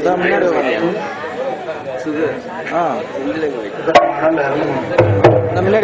முன்னாடி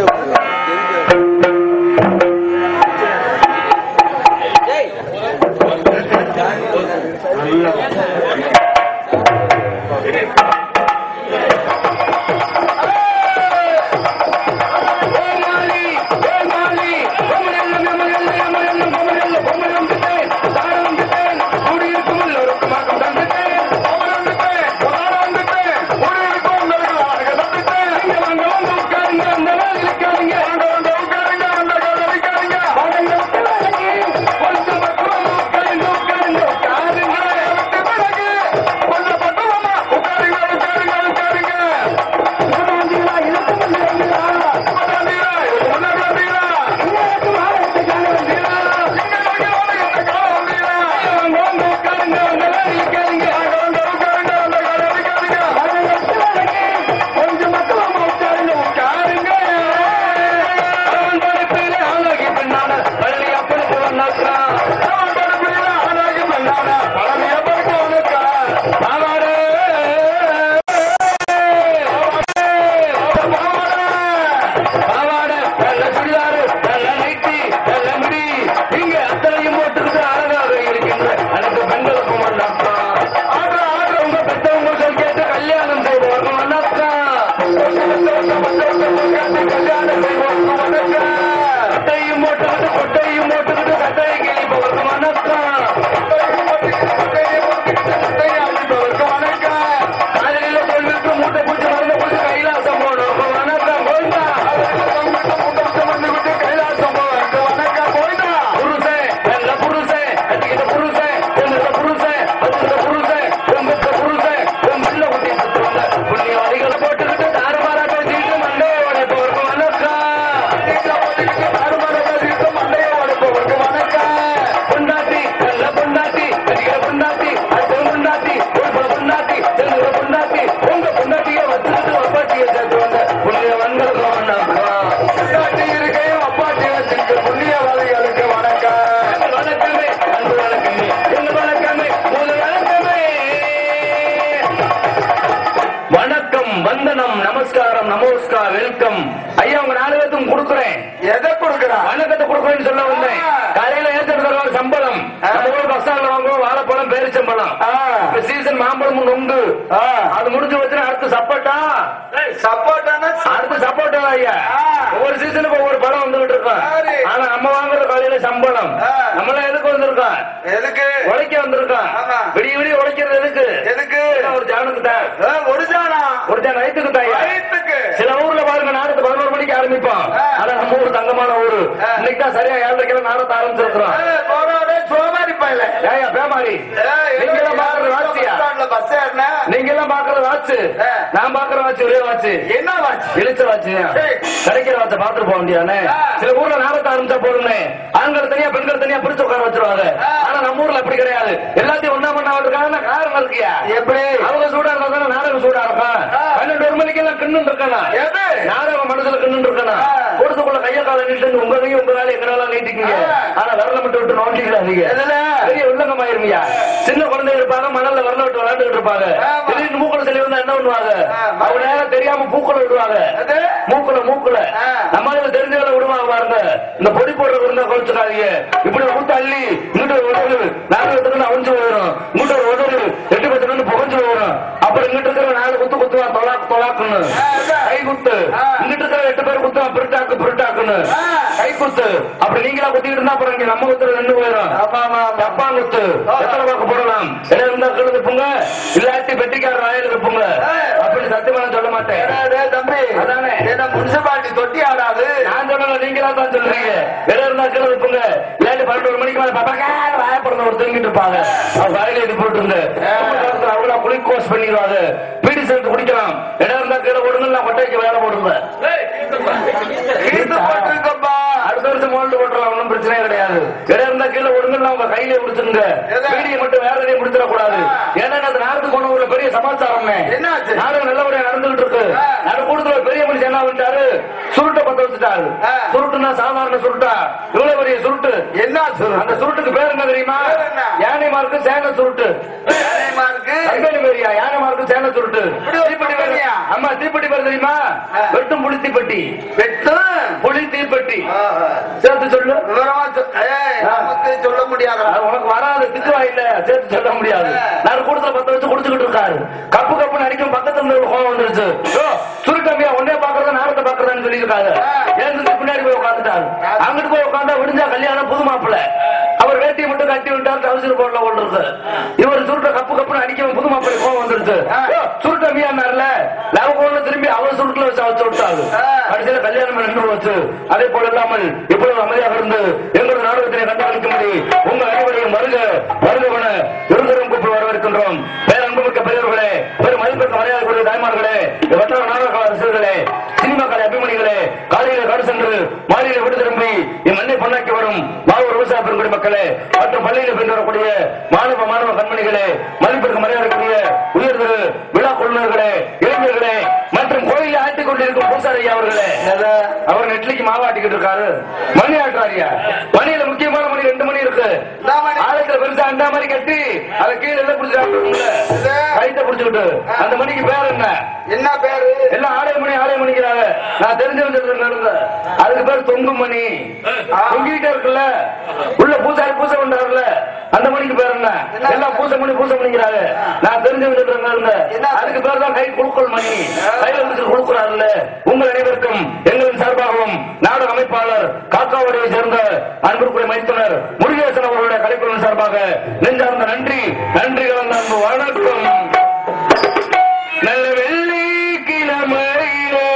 அந்த சுருட்டுக்கு பேர் என்ன தெரியுமா? யானை மார்க்கு சேன சுருட்டு. கம்பெனி பேரியா? ஐயா யானை மார்க்கு சேன சுருட்டு அம்மா தீப்பெட்டி பேர் தெரியுமா? வெட்டும் புளி தீப்பெட்டி. வெட்டும் புளி தீப்பெட்டி சேர்த்து சொல்லு. விவரமா சொல்ல முடியாது, உனக்கு வராது, திக்குவா இல்ல, சேர்த்து சொல்ல முடியாது. நான் கூடத்துல 10 வச்சு குடிச்சுக்கிட்டு இருக்காரு. கப்பு கப்புன்னு அடிக்கும், பக்கத்துல கோவம் வந்துருச்சு. சுருக்கம்யா ஒன்னே பாக்குறதா நாரத்தை பாக்குறதான்னு சொல்லியிருக்காரு. ஏன் பின்னாடி போய் உட்காந்துட்டாரு. அங்கிட்டு போய் உட்காந்தா விடிஞ்சா கல்யாணம் புது மாப்பிள்ள. அவர் வேட்டியை மட்டும் கட்டி விட்டார், அவசர போடல ஓடுறது. இவர் சுருட்ட கப்பு கப்புன்னு அடிக்கும், புது மாப்பிள்ளை கோவம் வந்துருச்சு. சுருட்டம்யா லவ் திரும்பி அவர் சுருட்டுல வச்சு அவச்சு விட்டாரு. கடைசியில கல்யாணம் நின்று வச்சு. அதே போல இல்லாமல் இப்பொழுது அமைதியாக இருந்து எங்களது நாடகத்தினை கண்டாளிக்கும்படி உங்க அனைவரையும் வருக வருகவன இருந்தரும் கூப்பிட்டு வரவேற்கின்றோம். பேரன்புமிக்க பெரியவர்களே, பெரும் மதிப்பிற்கு மரியாதைக்குரிய தாய்மார்களே, வட்டார நாடக ரசிகர்களே, சினிமா கலை அபிமானிகளே, காலையில காடு சென்று மாலையில விடு திரும்பி இம்மண்ணை பொன்னாக்கி வரும் மாவூர் விவசாய பெருங்குடி மக்களே மற்றும் பள்ளியில் பெற்று வரக்கூடிய மாணவ கண்மணிகளே, மதிப்பிற்கு மரியாதைக்குரிய உயர்திரு விழா கொள்ளுநர்களே, இளைஞர்களே மற்றும் கோயிலை ஆட்டிக் கொண்டிருக்கும் பூசாரி அவர்களே, அவர் நெட்லிக்கு மாவாட்டிக்கிட்டு இருக்காரு. மணி ஆட்டுறாரியா? மணியில முக்கியமான மணி 2 மணி இருக்கு. ஆலயத்துல பெருசா அந்த மாதிரி கட்டி அதை கீழே எல்லாம் பிடிச்சாட்டு கைத்த பிடிச்சுக்கிட்டு அந்த மணிக்கு பேர் என்ன? என்ன பேரு? எல்லாம் ஆலய மணிக்கிறாங்க. நான் தெரிஞ்சவங்க அதுக்கு பேர் தொங்கு மணி. தொங்கிட்டே இருக்குல்ல, உள்ள பூசாரி பூசை பண்றாருல, அந்த மணிக்கு பேர் என்ன? எல்லாம் பூசை பண்ணிக்கிறாங்க. நான் தெரிஞ்சவங்க அதுக்கு பேர் தான் கை குழுக்கள் மணி. கையில பிடிச்சு கொடுக்கிறாருல்ல. உங்கள் அனைவருக்கும் எங்களின் சார்பாகவும் நாடக அமைப்பாளர் காக்காவுடைய சேர்ந்த அன்புக்குரிய மைத்துனர் முருகேசன் அவர்களுடைய கலைக்குழுவின் சார்பாக நெஞ்சார்ந்த நன்றி கலந்த அன்பு வணக்கம். நல்ல வெள்ளிக்கிழமையிலே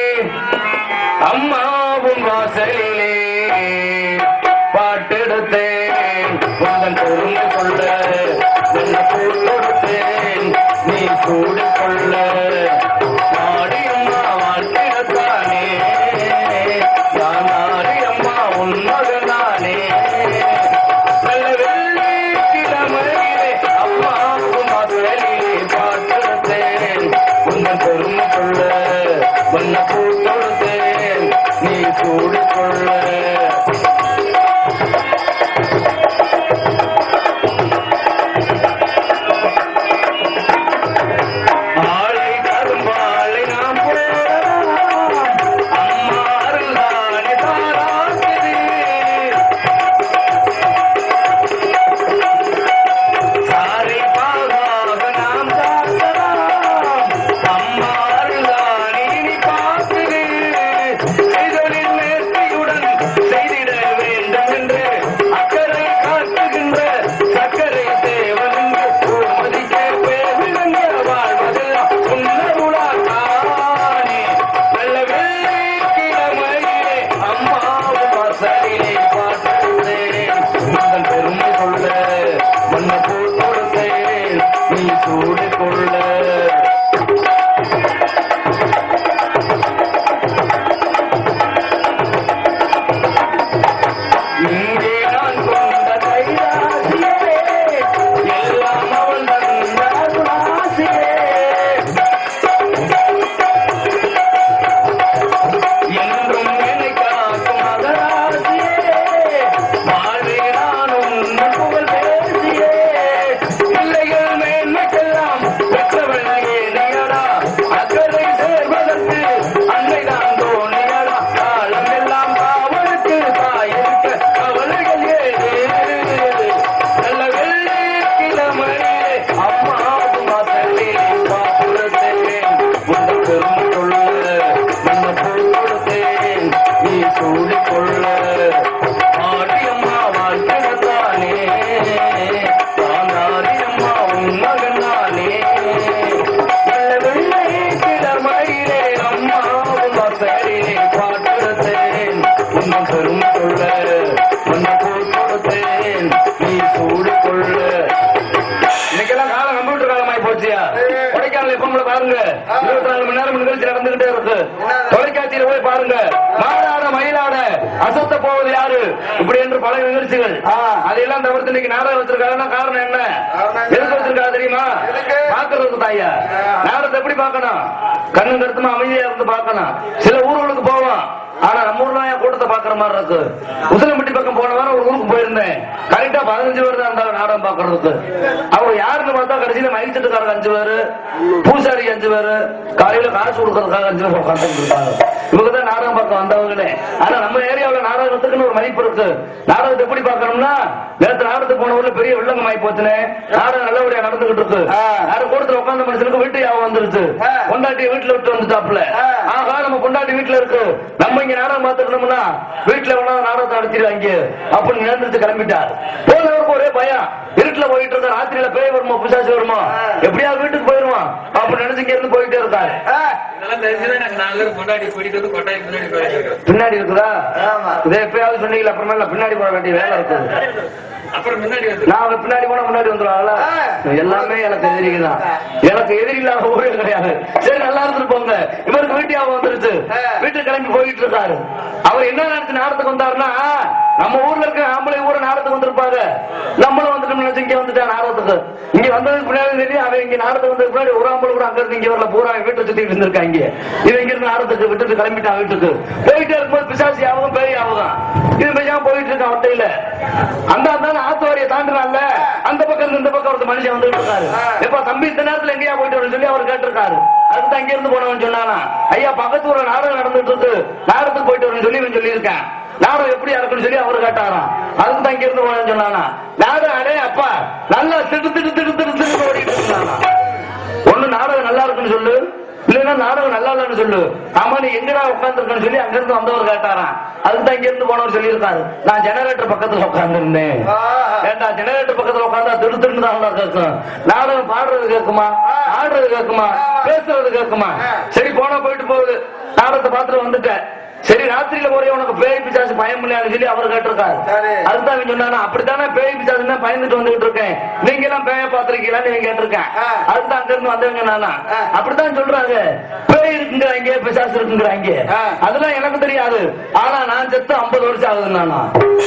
அம்மாவும் வாசலிலே பாட்டெடுத்தேன், உந்தன் பொறுமை கொள்ள என்ன போல் கொடுத்தேன், நீ கூடிக்கொள்ள மாடியம்மா வாழ்க்கைத்தானே, யானாரியம்மா உன் மகனானே. நல்ல வெள்ளிக்கிழமையிலே அம்மாவும் வாசலிலே பாட்டெடுத்தேன், உந்தன் பொறுமை கொள்ள வண்ண பூ கொடுத்தேன், நீ கூடிக்கொள்ள. பாருங்க 24 மணி நேரம் நிகழ்ச்சி நடந்துகிட்டே இருக்கு. தொலைக்காட்சியில போய் பாருங்க. மாநாட மயிலாட அசத்த போவது யாரு இப்படி என்று பல நிகழ்ச்சிகள். அதையெல்லாம் தவிர்த்து இன்னைக்கு நாடகம் வச்சிருக்காங்கன்னா காரணம் என்ன? எதுக்கு வச்சிருக்காங்க தெரியுமா? பாக்குறதுக்கு தாயா. நாடகத்தை எப்படி பார்க்கணும்? கண்ணு கருத்துமா அமைதியா இருந்து பார்க்கணும். சில ஊர்களுக்கு போவோம், ஆனா நம்ம ஊர்ல கூட்டத்தை பாக்குற மாதிரி இருக்கு. உசிலம்பட்டி பக்கம் போன வாரம் ஒரு ஊருக்கு போயிருந்தேன். கரெக்டா 15 பேர் தான் இருந்தாங்க நாடகம் பாக்குறதுக்கு. அவங்க யாருன்னு பார்த்தா கடைசியில மைச்சட்டுக்காரங்க 5 பேரு, பூசாரி 5 பேரு, காலையில காசு கொடுக்கறதுக்காக 5 பேர் உட்காந்துட்டு இருப்பாங்க. இவங்கதான் நாடகம் பார்க்க வந்தவங்களே. ஆனா நம்ம ஏரியாவில் நாடகத்துக்குன்னு ஒரு மதிப்பு இருக்கு. நாடகத்தை எப்படி பாக்கணும்னா, நேற்று நாடகத்துக்கு போன ஊர்ல பெரிய வெள்ளங்கமாயி போச்சுனே, நாடகம் நல்லபடியா நடந்துகிட்டு இருக்கு. யாரும் கூடத்துல உட்கார்ந்த மனுஷனுக்கு வீட்டு யாவும் வந்துருச்சு. பொண்டாட்டி வீட்டுல விட்டு வந்துட்டாப்ல. ஆகா நம்ம பொண்டாட்டி வீட்டுல இருக்கு, நம்ம இங்க நாடகம் பார்த்துக்கணும்னா வீட்டுல வேணா நாடகத்தை அடிச்சிருவாங்க அப்படின்னு நேர்ந்துட்டு கிளம்பிட்டார். போனவருக்கு ஒரே பயம், இருட்டுல போயிட்டு இருக்க, ராத்திரியில பேய் வருமா பிசாசு வருமா, எப்படியாவது வீட்டுக்கு போயிருவான் அப்படின்னு நினைச்சு இங்க இருந்து போயிட்டே இருக்காரு. பின்னாடி இருக்குதா? இதே எப்பயாவது சொன்னீங்களா? அப்புறமேல பின்னாடி போட வேண்டிய வேலை இருக்குது. நான் பின்னாடி போனா முன்னாடி வந்துருவாங்களா? எல்லாமே எனக்கு எதிரிதான். எனக்கு எதிரி இல்லாத ஊரே கிடையாது. சரி நல்லா இருந்துட்டு போங்க. இவருக்கு வீட்டியாவும் வந்துருச்சு, வீட்டுக்கு கிளம்பி போயிட்டு இருக்காரு. அவர் என்ன நினைச்சு நாடத்துக்கு வந்தாருன்னா, நம்ம ஊர்ல இருக்க ஆம்பளை ஊரை நாடத்துக்கு வந்திருப்பாங்க, நம்மளும் வந்துட்டோம்னு நினைச்சு இங்க வந்துட்டா நாடகத்துக்கு. இங்க வந்ததுக்கு பின்னாடி தெரியும் அவன் இங்க நாடத்துக்கு வந்ததுக்கு முன்னாடி ஒரு ஆம்பளை கூட அங்க இருந்து இங்க வரல, பூரா வீட்டை சுத்தி இருந்திருக்காங்க. இவன் இங்க இருந்து நாடத்துக்கு விட்டுட்டு கிளம்பிட்டான் வீட்டுக்கு. போயிட்டே இருக்கும்போது பிசாசி ஆகும் பேய் ஆகும். இது மெய்யா போயிட்டு இருக்கான் வட்டையில. அந்த ஆத்துவாரியை தாண்டுறான்ல, அந்த பக்கம் இந்த பக்கம் ஒரு மனுஷன் வந்துட்டு இருக்காரு. எப்ப தம்பி இந்த நேரத்துல எங்கேயா போயிட்டு சொல்லி அவர் கேட்டிருக்காரு. அதுக்கு அங்க இருந்து போனவன் சொன்னானா, ஐயா பக்கத்து ஒரு நாடகம் நடந்துட்டு இருக்கு, நாடகத்துக்கு போயிட்டு வரேன்னு சொல்லி இவன் சொல்லியிருக்கேன். நாடகம் எப்படி இருக்குன்னு சொல்லி அவரு கேட்டாராம். அதுக்கு தான் இங்க இருந்து போனேன்னு சொன்னானா. நாடகம் அடே அப்பா நல்லா திட்டு திட்டு திட்டு திட்டு திட்டு ஓடிட்டு இருந்தானா. ஒண்ணு நாடகம் நல்லா இருக்குன்னு சொல்லு, இல்லன்னா நாடகம் நல்லா இல்லன்னு சொல்லு. ஆமா நீ எங்கடா உட்காந்துருக்கன்னு சொல்லி அங்க இருந்து வந்தவர் கேட்டாராம். அதுக்கு தான் இங்க இருந்து போனவர் சொல்லி இருக்காரு, நான் ஜெனரேட்டர் பக்கத்துல உட்கார்ந்து இருந்தேன். ஏண்டா ஜெனரேட்டர் பக்கத்துல உட்கார்ந்தா திரு திருன்னு தான் கேட்கும். நாடகம் பாடுறது கேட்குமா, ஆடுறது கேட்குமா, பேசுறது கேட்குமா? சரி போனா போயிட்டு போகுது, நாடகத்தை பார்த்துட்டு வந்துட்டேன். சரி ராத்திரியில போறே உனக்கு பேய் பிசாசு பயம் இல்லையான்னு சொல்லி அவர் கேட்டிருக்காரு. அதுதான் சொன்னா, அப்படித்தானே பேய் பிசாசு பயந்துட்டு வந்துகிட்டு இருக்கேன், நீங்க எல்லாம் பேய பாத்திருக்கீங்களான்னு நீங்க கேட்டிருக்கேன். அதுதான் அங்க இருந்து வந்தவங்க நானா. அப்படித்தான் சொல்றாங்க, பேய் இருக்குங்கிறாங்க பிசாசு இருக்குங்கிறாங்க. அதெல்லாம் எனக்கு தெரியாது. ஆனா நான் செத்து 50 வருஷம் ஆகுது. நானா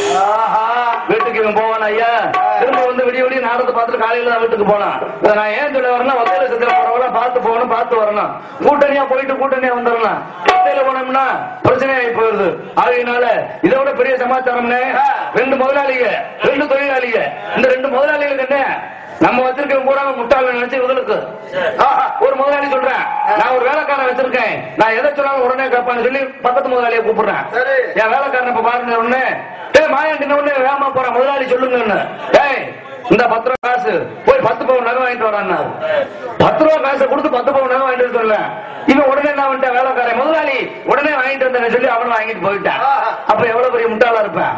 வீட்டுக்கு இவன் போவான் ஐயா, திரும்ப வந்து விடிய விடிய நாடகத்தை பார்த்துட்டு காலையில தான் வீட்டுக்கு போனான். நான் ஏன் சொல்ல வரேன்னா, வகையில சத்திர போறவங்கள பார்த்து போகணும், பார்த்து வரணும். கூட்டணியா போயிட்டு கூட்டணியா வந்துடலாம். வகையில போனோம்னா பிரச்சனையாகி போயிருது. ஆகையினால இதை விட பெரிய சமாச்சாரம்னு, 2 முதலாளிக 2 தொழிலாளிக. இந்த 2 முதலாளிகளுக்கு என்ன, நம்ம வச்சிருக்க பூரா முட்டாள நினைச்சு இவங்களுக்கு ஒரு முதலாளி சொல்றேன், நான் ஒரு வேலைக்காரன் வச்சிருக்கேன், நான் எதை சொன்னாலும் உடனே கேட்பான்னு சொல்லி பக்கத்து முதலாளியை கூப்பிடுறேன். என் வேலைக்காரன் இப்ப பாருங்க உடனே, மாயாண்டின உடனே வேகமா போறேன் முதலாளி சொல்லுங்க, இந்த 10 ரூபா காசு போய் 10 பவுன் நகை வாங்கிட்டு வரான். 10 ரூபா காசை கொடுத்து 10 பவுன் நகை வாங்கிட்டு வரல. இவன் உடனே என்ன பண்ணிட்டான், வேலைக்காரன் முதலாளி உடனே வாங்கிட்டு வந்தேன்னு சொல்லி அவனை வாங்கிட்டு போயிட்டான். அப்ப எவ்வளவு பெரிய முட்டாளா இருப்பேன்.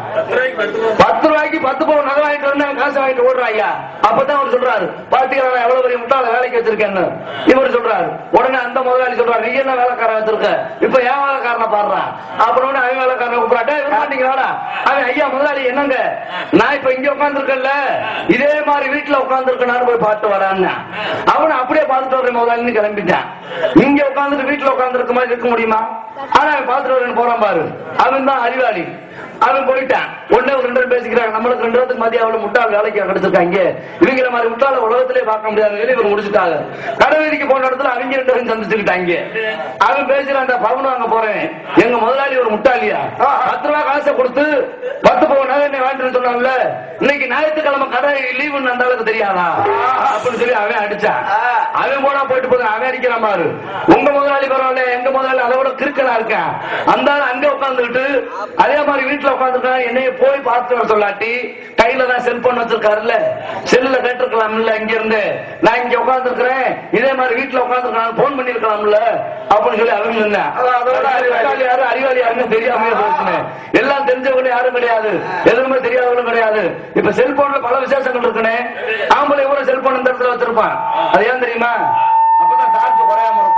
10 ரூபாய்க்கு 10 பவுன் நகை வாங்கிட்டு வந்து காசு வாங்கிட்டு ஓடுறான் ஐயா. அப்பதான் அவர் சொல்றாரு, பாத்தீங்களா எவ்வளவு பெரிய முட்டாள வேலைக்கு வச்சிருக்கேன்னு இவர் சொல்றாரு. உடனே அந்த முதலாளி சொல்றாரு, நீ என்ன வேலைக்காரன் வச்சிருக்க, இப்ப ஏன் வேலைக்காரனை பாடுறான். அப்புறம் அவன் வேலைக்காரனை கூப்பிடாட்டே மாட்டீங்களா. அவன் ஐயா முதலாளி என்னங்க, நான் இப்ப இங்க உட்கார்ந்து இருக்கேன்ல, இதே மாதிரி வீட்டுல உட்கார்ந்து இருக்கனான்னு போய் பார்த்து வரான்னு. அவனை அப்படியே பார்த்துட்டு வரேன் முதலாளின்னு கிளம்பிட்டான். இங்க உட்கார்ந்துட்டு வீட்டுல உட்கார்ந்து இருக்க மாதிரி இருக்க முடியுமா? ஆனா அவன் பார்த்துட்டு வரேன்னு போறான் பாரு, அவன் தான் அறிவாளி. அவன் போயிட்டான். உடனே ஒரு 2 பேர் பேசிக்கிறாங்க, நம்மளுக்கு 2 வருஷத்துக்கு மதியம் அவ்வளவு முட்டாள் வேலைக்கு கிடைச்சிருக்காங்க, இவங்கிற மாதிரி முட்டாள உலகத்திலே பார்க்க முடியாது இவங்க முடிச்சுட்டாங்க. கடைவீதிக்கு போன இடத்துல அவங்க 2 பேரும் சந்திச்சுக்கிட்டாங்க. அவன் பேசுறான், அந்த பவுன் வாங்க போறேன், எங்க முதலாளி ஒரு முட்டாளியா 10 ரூபா காசை கொடுத்து 10 பவுன் நகை வாங்கிட்டு சொன்னாங்கல்ல, இன்னைக்கு ஞாயிற்றுக்கிழமை கடை லீவுன்னு அந்த அளவுக்கு தெரியாதா அப்படின்னு சொல்லி அவன் அடிச்சான். அவன் போனா போயிட்டு போது அவன் அடிக்கிற மாதிரி, உங்க முதலாளி பரவாயில்ல, எங்க முதலாளி அதை விட கிறுக்கலா இருக்கேன். அந்த அங்க உட்கார்ந்துட்டு அதே மாதிரி வீட்டுல உட்காந்துருக்கா, என்னைய போய் பார்த்து வர சொல்லாட்டி கையில தான் செல்போன் வச்சிருக்காருல்ல, செல்லுல கேட்டிருக்கலாம்ல, இங்க இருந்து நான் இங்க உட்கார்ந்து இருக்கிறேன், இதே மாதிரி வீட்டுல உட்காந்துருக்கான் போன் பண்ணிருக்கலாம்ல அப்படின்னு சொல்லி அவங்க சொன்னேன். யாரும் அறிவாளி யாருன்னு தெரியாம பேசுனேன். எல்லாம் தெரிஞ்சவங்க யாரும் கிடையாது, எதுவுமே தெரியாதவங்களும் கிடையாது. இப்ப செல்போன்ல பல விசேஷங்கள் இருக்குன்னு, ஆம்பளை கூட செல்போன் இந்த இடத்துல வச்சிருப்பான். அது ஏன் தெரியுமா? அப்பதான் சார்ஜ் குறையாம இருக்கும்.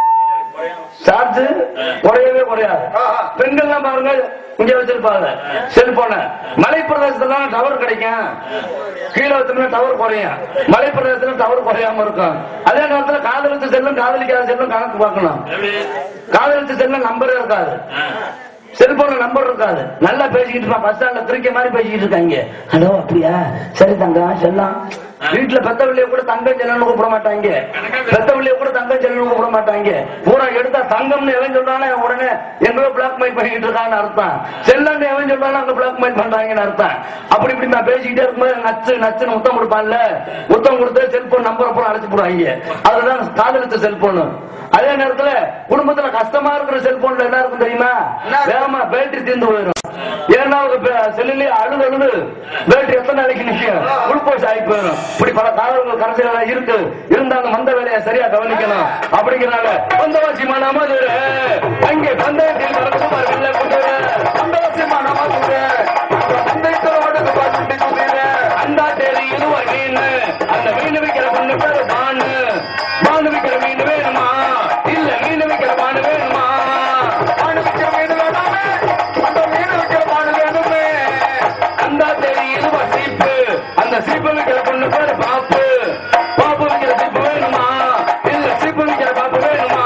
சார்ஜ் குறையவே குறையாது. பெண்கள் பாருங்க இங்க வச்சிருப்பாங்க செல்போன. மலை பிரதேசத்துல டவர் கிடைக்கும், கீழே வச்சோம்னா டவர் குறையும், மலை பிரதேசத்துல டவர் குறையாம இருக்கும். அதே நேரத்தில் காதலிச்சு செல்லும் காதலிக்காத செல்லும் கணக்கு பார்க்கணும். காதலிச்சு செல்லும் நம்பரே இருக்காது, செல்போன்ல நம்பர் இருக்காது. நல்லா பேசிக்கிட்டு இருப்பான், பஸ் ஸ்டாண்ட்ல திருக்க மாதிரி பேசிக்கிட்டு இருக்காங்க. ஹலோ அப்படியா, சரி தங்க செல்லாம் வீட்டுல பெத்த பிள்ளைய கூட தங்கம் செல்லன்னு கூப்பிட மாட்டாங்க. பெத்த பிள்ளைய கூட தங்கம் செல்லன்னு கூப்பிட மாட்டாங்க. பூரா எடுத்தா தங்கம்னு எவன் சொல்றானே உடனே எங்கோ பிளாக் மெயில் பண்ணிட்டு இருக்கான்னு அர்த்தம். செல்லன்னு எவன் சொல்றானோ அங்க பிளாக் மெயில் பண்றாங்கன்னு அர்த்தம். அப்படி இப்படி நான் பேசிக்கிட்டே இருக்கும்போது நச்சுன்னு முத்தம் கொடுப்பான்ல, முத்தம் கொடுத்து செல்போன் நம்பரை பூரா அழைச்சு போடுவாங்க. அதுதான் காதலிச்ச செல்போன். அதே நேரத்துல குடும்பத்துல கஷ்டமா இருக்கிற செல்போன்ல என்ன இருக்கும் தெரியுமா? வேகமா பேட்டரி தீர்ந்து போயிடும். ஏன்னா செல்லுலயே அழுது பேட்டரி எத்தனை நாளைக்கு நிற்கும், குளுக்கோஸ் ஆகி போயிடும். இப்படி பல காரணங்கள் கடைசியில இருக்கு. இருந்தாலும் வந்த வேலையை சரியா கவனிக்கணும். அப்படிங்கிறனால வந்தவாசியமான மதுரை அங்கே பந்தயத்தில் வந்தவாசியமான மதுரை பந்தயத்தோடு அந்த தேதி இதுவா மீன், அந்த மீன் வைக்கிற பொண்ணு பேரு பானு. பானு வைக்கிற மீன் வேணுமா, இல்ல மீன் வைக்கிற பானு வேணுமா? பானு வைக்கிற மீன் வேணாமே, அந்த மீன் வைக்கிற பானு வேணுமே. அந்த தேதி இதுவா சீப்பு, அந்த சீப்பு வைக்கிற பொண்ணு பேரு பாப்பு. பாப்பு வைக்கிற சீப்பு வேணுமா, இல்ல சீப்பு வைக்கிற பாப்பு வேணுமா?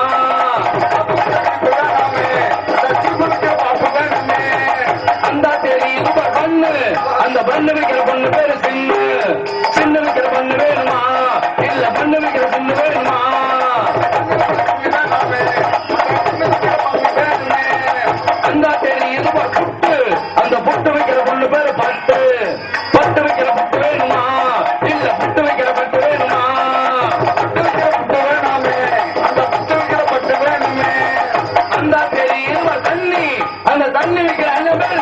அந்த தேதி இதுவா பண்ணு, அந்த பண்ணு வைக்கிற பொண்ணு பேரு சின்னு. சின்ன வைக்கிற பண்ணு வேணுமா, இல்ல பண்ணு வைக்கிற சின்ன வேணுமா? அந்த தேதி இதுவா புட்டு, அந்த புட்டு வைக்கிற பொண்ணு பேரு பட்டு. பட்டு வைக்கிற புட்டு வேணுமா, இல்ல புட்டு வைக்கிற பட்டு வேணுமா? பட்டு வைக்கிற புட்டு வேணாமே, அந்த புட்டு வைக்கிற பட்டு வேணுமே. அந்த தேதி இதுவா தண்ணி, அந்த தண்ணி வைக்கிற அந்த பேரு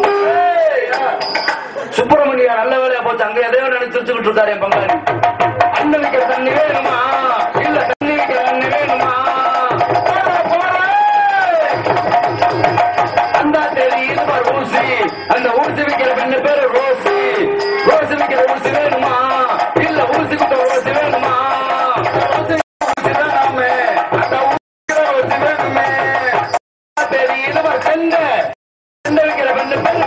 சுப்பிரமணியா. நல்ல வேலையா போச்சு, அங்க எதையோ நினைச்சு வச்சுக்கிட்டு இருக்காரு என் பங்காளி. அண்ணன் வைக்கிற தண்ணி வேணுமா, இல்ல தண்ணி வைக்கிற தண்ணி வேணுமா? அந்த தேதி இதுவா ஊசி, அந்த ஊசி வைக்கிற பெண்ணு பேரு ரோசி. ரோசி வைக்கிற ஊசி வேணுமா, இல்ல ஊசி விட்ட ரோசி வேணுமா? ஊசி வேணாமே, அந்த ஊசி ரோசி வேணுமே. அந்த தேதி இதுவா செண்டை, செண்டை வைக்கிற பெண்ணு பேரு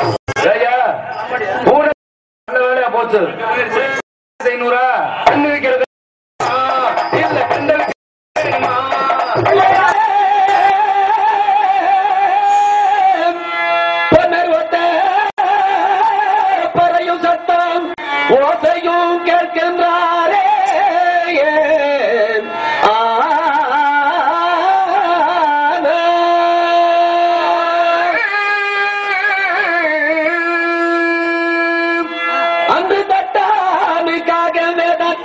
நல்ல வேலையா போச்சு. 500 கண்ணு வைக்கிறது இல்ல கண்ட வேணுமா? பறையும் சத்தம் ஓசையும் கேட்கின்றாரே. அன்று தட்டாமிக்காக வேத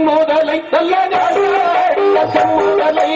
செம்முதலை நல்ல செம்முதலை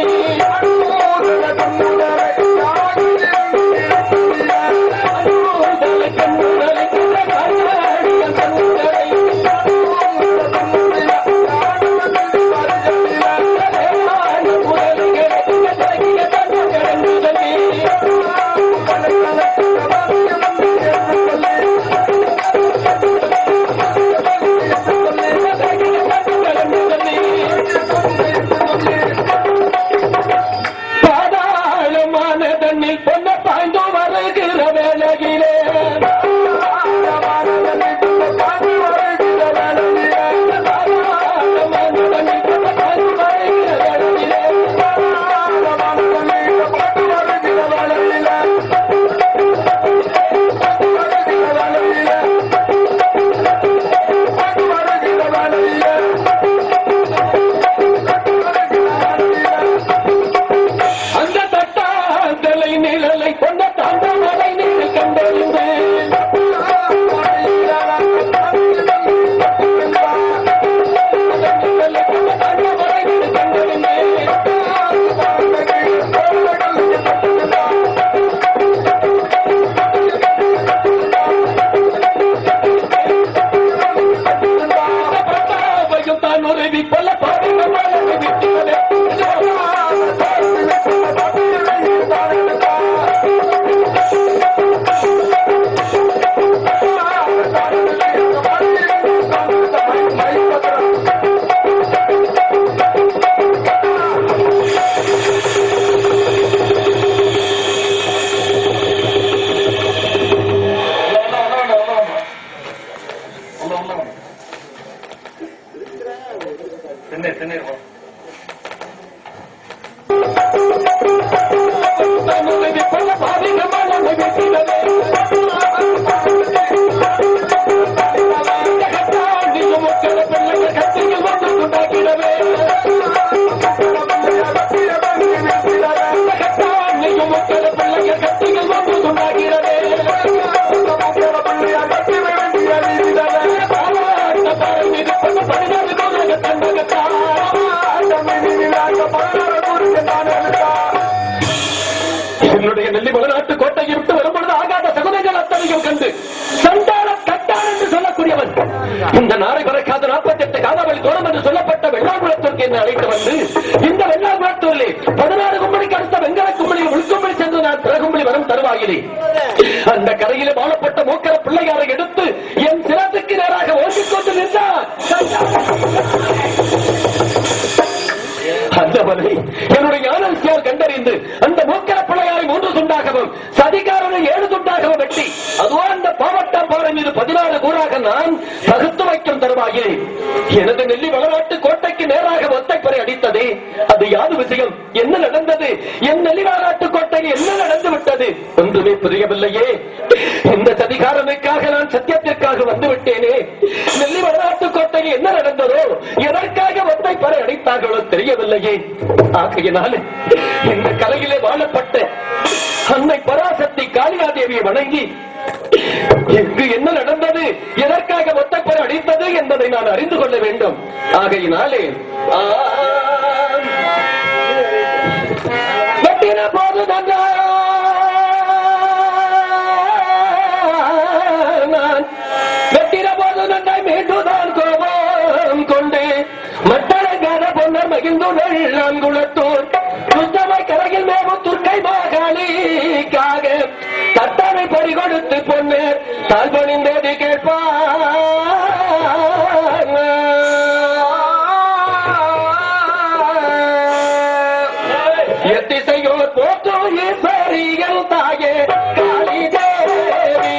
என்னுடைய நெல்லி மலநாட்டு கோட்டையை விட்டு வரும்பொழுது ஆகாத சகுனங்கள் அத்தனையும் கண்டு சண்டாள கட்டான் என்று சொல்லக்கூடியவன் இந்த நாரை பறக்காத 48 காதாவளி தூரம் என்று சொல்லப்பட்ட வெள்ளாங்குளத்திற்கு என்னை அழைத்து வந்து இந்த வெள்ளாங்குளத்தூரிலே 16 கும்பலிக்கு அடுத்த வெங்கல கும்பலில் உள்கும்பலி சென்று நான் பிறகும்பலி வரும் தருவாயிலே அந்த கரையிலே வாழப்பட்ட மூக்கர பிள்ளையாரை எடுத்து என் சிரத்துக்கு நேராக ஓட்டிக்கொண்டு நின்றார். அந்தவனை என்னுடைய ஞானத்தியால் கண்டறிந்து அந்த மூக்கர பிள்ளையாரை 3 துண்டாகவும் சதிகாரனை 7 துண்டாகவும் வெட்டி அதுவா அந்த பாவட்டம் பாறை மீது 16 கூறாக நான் பகுத்து வைக்கும் தருவாயில் எனது நெல்லி வளநாட்டு கோட்டைக்கு நேராக ஒத்தைப்பறை அடித்தது. அது யாது விஷயம்? என்ன நடந்தது? என் நெல்லி வளநாட்டு கோட்டையில் என்ன நடந்து விட்டது? ஒன்றுமே புரியவில்லையே. இந்த சதிகாரனுக்காக நான் சத்தியத்திற்காக வந்து விட்டேனே. நெல்லி வளநாட்டு கோட்டையில் என்ன நடந்ததோ எதற்காக ஒத்தைப்பறை அடித்தார்களோ தெரியவில்லையே. ஆகையினால் இந்த கலையிலே வாழப்பட்ட அன்னை பராசக்தி காளிகாதேவியை வணங்கி இங்கு என்ன நடந்தது, எதற்காக ஒத்தைப்பறை அடித்தது என்பதை நான் அறிந்து கொள்ள வேண்டும். ஆகையினாலே வெட்டின போது நான் வெட்டின போது நன்றாய் மீண்டுதான் கோபம் கொண்டு மட்டழங்கான பொன்னர் மகிழ்ந்துள்ள நான்குளத்தூர் சுத்தமை கரையில் மேவும் துர்க்கை மாகாளிக்காக தட்டானை பறிகொடுத்து பொன்னர் தாழ்பணிந்தது கேட்பார். எத்திசையோர் போற்றும் ஈஸ்வரியல் தாயே காளி தேவி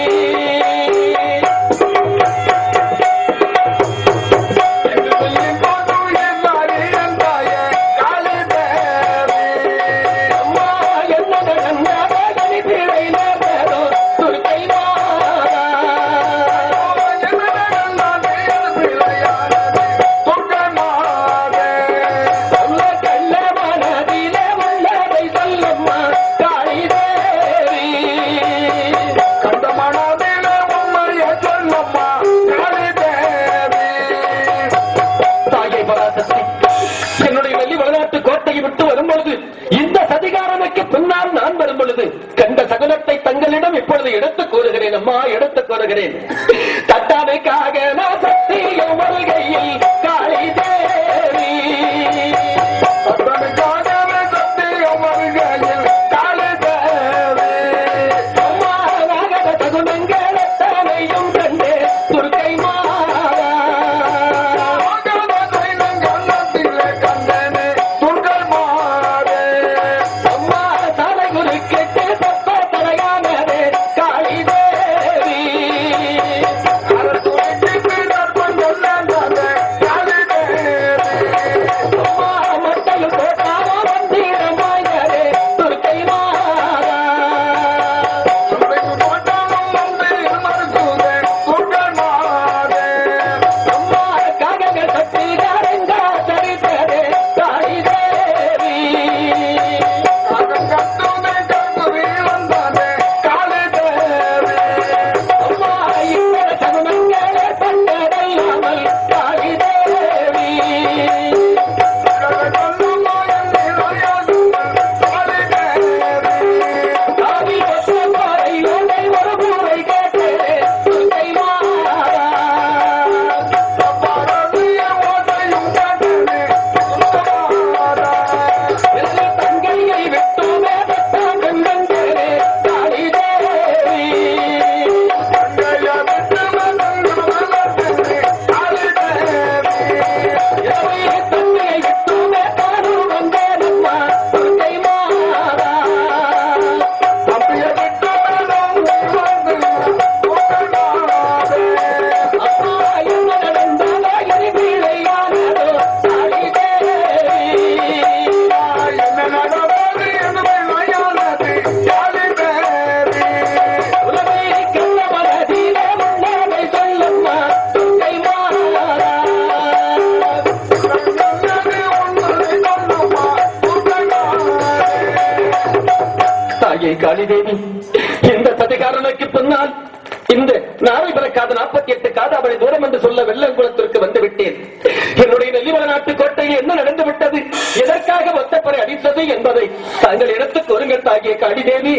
பொழுது, இந்த சதிகாரனுக்கு பின்னால் நான் வரும் பொழுது கண்ட சகுனத்தை தங்களிடம் இப்பொழுது எடுத்துக் கூறுகிறேன். அம்மா, எடுத்துக் கூறுகிறேன். தட்டானுக்காக நான் சத்தியம் வருகையில் காளி தேவி, காளிதேவி, இந்த சதிகாரனுக்கு பின்னால் இந்த நாளை பிறக்காத 48 காதாவளி தூரம் என்று சொல்ல வெள்ளங்குளத்திற்கு வந்து விட்டேன். என்னுடைய நெல்லிமலை நாட்டு கோட்டையில் என்ன நடந்து விட்டது, எதற்காக ஒத்தப்பறை அடித்தது என்பதை தாங்கள் எடுத்துக் கூறுங்கள் தாகிய காளிதேவி.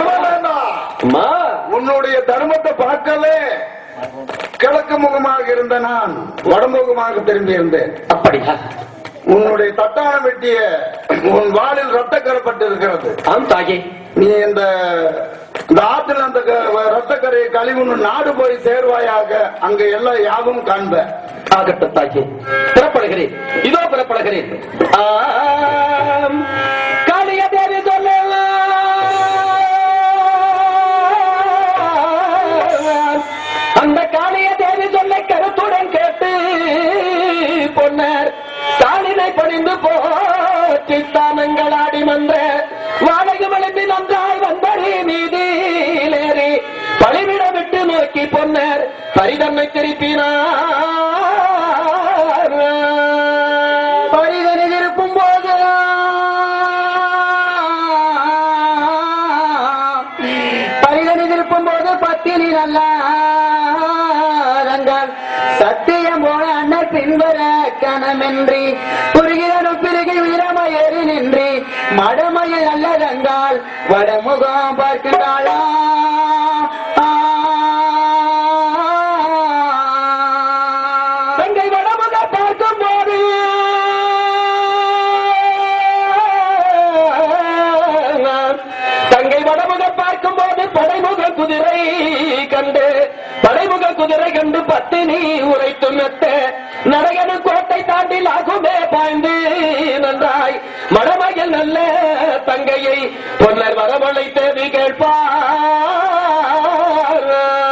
தர்மமா, உன்னுடைய தர்மத்தை பார்க்கவே கிழக்கு முகமாக இருந்த நான் வடமுகமாக திரும்பி இருந்தேன். அப்படியா? உன்னுடைய தட்டானம் வெட்டிய உன் வாளில் ரத்தக்கரப்பட்டு இருக்கிறது. ஆம் தாயே. நீ இந்த ஆற்றில் அந்த ரத்தக்கரையை கழிவுன்னு நாடு போய் சேர்வாயாக, அங்க எல்லாம் யாவும் காண்ப. ஆகட்டும் தாயே, புறப்படுகிறேன். இதோ புறப்படுகிறேன். காளிய தேவி சொல்லலாம், அந்த காளிய தேவி சொல்ல கருத்துடன் கேட்டு பொன்னர் காலினை பணிந்து போற்றி ஸ்தானங்கள் ஆடி மன்ற வாடகை வளர்ந்து நன்றாய் வந்தடி மீதிலேறி பழிவிட விட்டு நோக்கி பொன்னர் பரிதன்னை திருப்பினார். பரிதனில் இருக்கும் போது பத்தினி நல்ல சத்தியம் போல அண்ணர் பின்வர கணமின்றி குறுகியனும் பிறகு உயரமயறி நின்றி மடமையில் நல்லதங்கால் வடமுகம் பார்க்கின்றாளா. தங்கை வடமுகம் பார்க்கும் போது படைமுக குதிரை கண்டு பத்தினி உரைத்து மெத்த நடையனு கோட்டை தாண்டி லாகுமே பாய்ந்து நன்றாய் மடமையில் நல்ல தங்கையை பொன்னர் வரவழை தேவி கேட்பார்.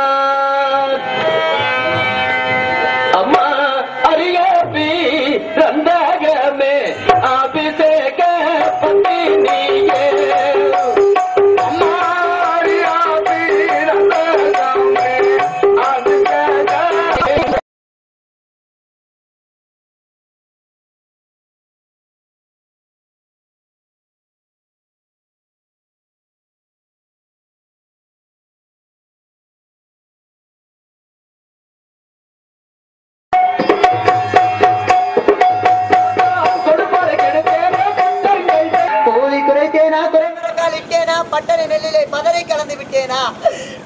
அம்மா அரியபி ரந்தகமே அபிஷேக பத்தினியே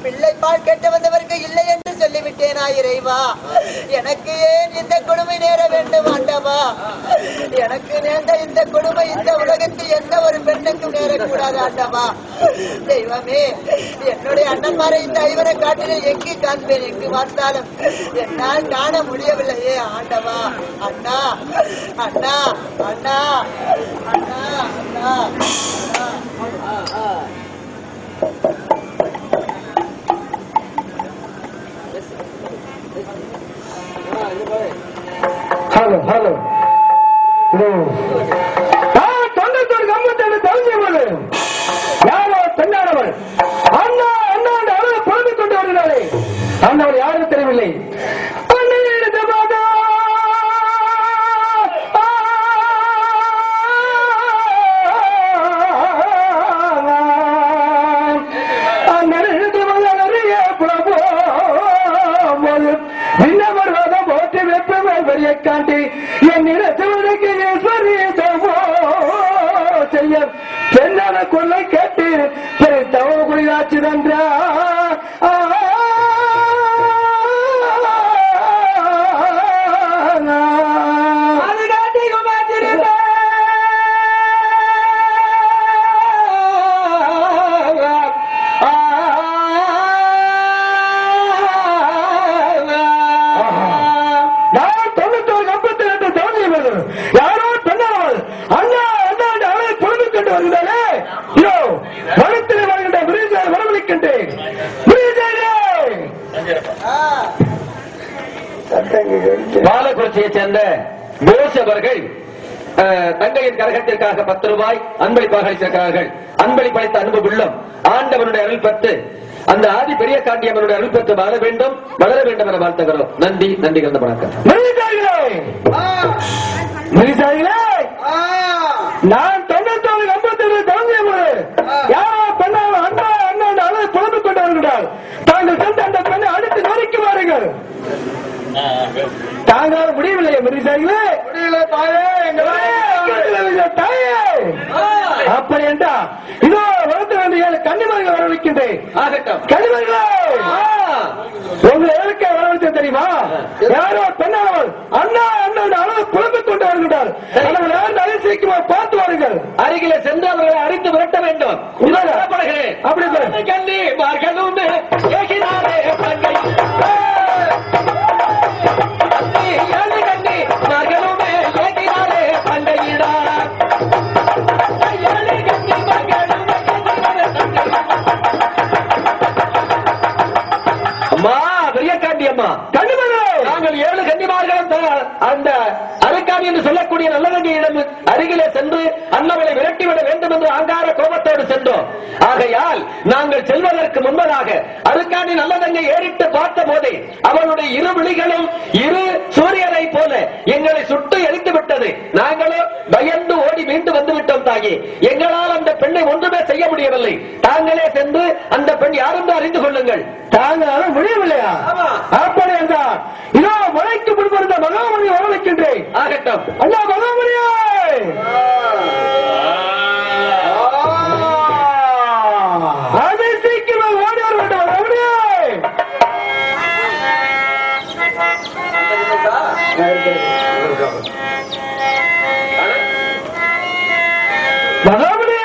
பிள்ளை பால் கேட்டு வந்தவருக்கு இல்லை என்று சொல்லிவிட்டேனா இறைவா? எனக்கு ஏன் இந்த கொடுமை நேர வேண்டும் ஆண்டவா? எனக்கு நேர்ந்த இந்த கொடுமை இந்த உலகத்தில் எந்த ஒரு பெண்ணுக்கும் நேரக்கூடாது ஆண்டவா. தெய்வமே, என்னுடைய அண்ணன்மாரை இந்த ஐவரை காட்டிலே எங்கு காண்பேன்? எங்கு பார்த்தாலும் என்னால் காண முடியவில்லையே ஆண்டவா. அண்ணா அண்ணா அண்ணா அண்ணா அண்ணா ஹலோ ஹலோ தொண்ணூத்தொரு கம்பத்தோடு தகுதியவள் யாரோ பெண்ணானவள் அண்ணா அண்ணா அந்த அளவு புலம்பி கொண்டு வருகிறாளே. அண்ணவள் யாரும் தெரியவில்லை. காட்டி என் செய்ய பெண்ணான கொள்ளை கேட்டு தவ குறியாச்சு நன்றா யாரோ பெண்ணானவள் அண்ணா அண்ணா அவளை பொழுது கொண்டு வருகிறாளே. வனத்தில் வருகின்ற விருதுகளை வரவழைக்கின்றேன். பாலக்குறிச்சியைச் சேர்ந்த போஸ் அவர்கள் தங்கையின் கரகத்திற்காக 10 ரூபாய் அன்பளிப்பாக அளித்திருக்கிறார்கள். அன்பளிப்பளித்த அன்பு உள்ளம் ஆண்டவனுடைய அருள் பெற்று அந்த ஆதி பெரிய காண்டியம்மனுடைய அருள் பெற்று வாழ வேண்டும், வளர வேண்டும் என வாழ்த்துகிறோம். நன்றி நன்றி கலந்த வணக்கம். நான் 99 57 தகுதியவள் யாரோ பெண்ணால் அண்ணா அண்ணா அளவு புலம்பிக் கொண்டு வருகிறார். தாங்கள் சென்று அந்த பெண்ணை அடுத்து நொறுக்கி வாருங்கள். தாங்களால் முடியவில்லையே மிருசாயிகளே, முடியல தாயே, தாயே. அப்படி என்றா இதோ வளர்த்து வந்து 7 கன்னிமார்கள் வரவழைக்கின்றேன். கன்னிமார்களே, உங்களை எதற்கே வரவழைத்த தெரியுமா? யாரோ பெண்ணானவள் அண்ணா அண்ணா அளவு புலம்பிக் கொண்டு வருகிறார். யாரும் சீக்கிரமா பார்த்து வாருங்கள். அருகிலே சென்று அவர்களை அடித்து விரட்ட வேண்டும். அப்படி கண்ணி மார்களும் நாங்கள் 7 கன்னிமார்களும் அந்த அரைக்காணி என்று சொல்லக்கூடிய நல்லதங்கியிடம் அருகிலே சென்று அன்னவளை விரட்டிவிட வேண்டும் என்று அங்கார கோபத்தோடு சென்றோம். ஆகையால் நாங்கள் செல்வதற்கு முன்பதாக அருக்காணி நல்லதங்கை ஏறிட்டு பார்த்த போதே அவளுடைய 2 விழிகளும் 2 சூரியனை போல எங்களை சுட்டு எரித்து விட்டது. நாங்களோ பயந்து ஓடி மீண்டு வந்து விட்டோம். தாயே, எங்களால் அந்த பெண்ணை ஒன்றுமே செய்ய முடியவில்லை. தாங்களே சென்று அந்த பெண் யாரும் அறிந்து கொள்ளுங்கள். தாங்களாலும் முடியவில்லையா? அப்படி என்றால் இதோ மலைக்கு முன்பிருந்த மகாமணி வரவழைக்கின்றேன். ஆகட்டும் அண்ணா மகாமணியே, அதை சீக்கிரம் ஓடி வர வேண்டும். மகாமணியே, மகாமணியே,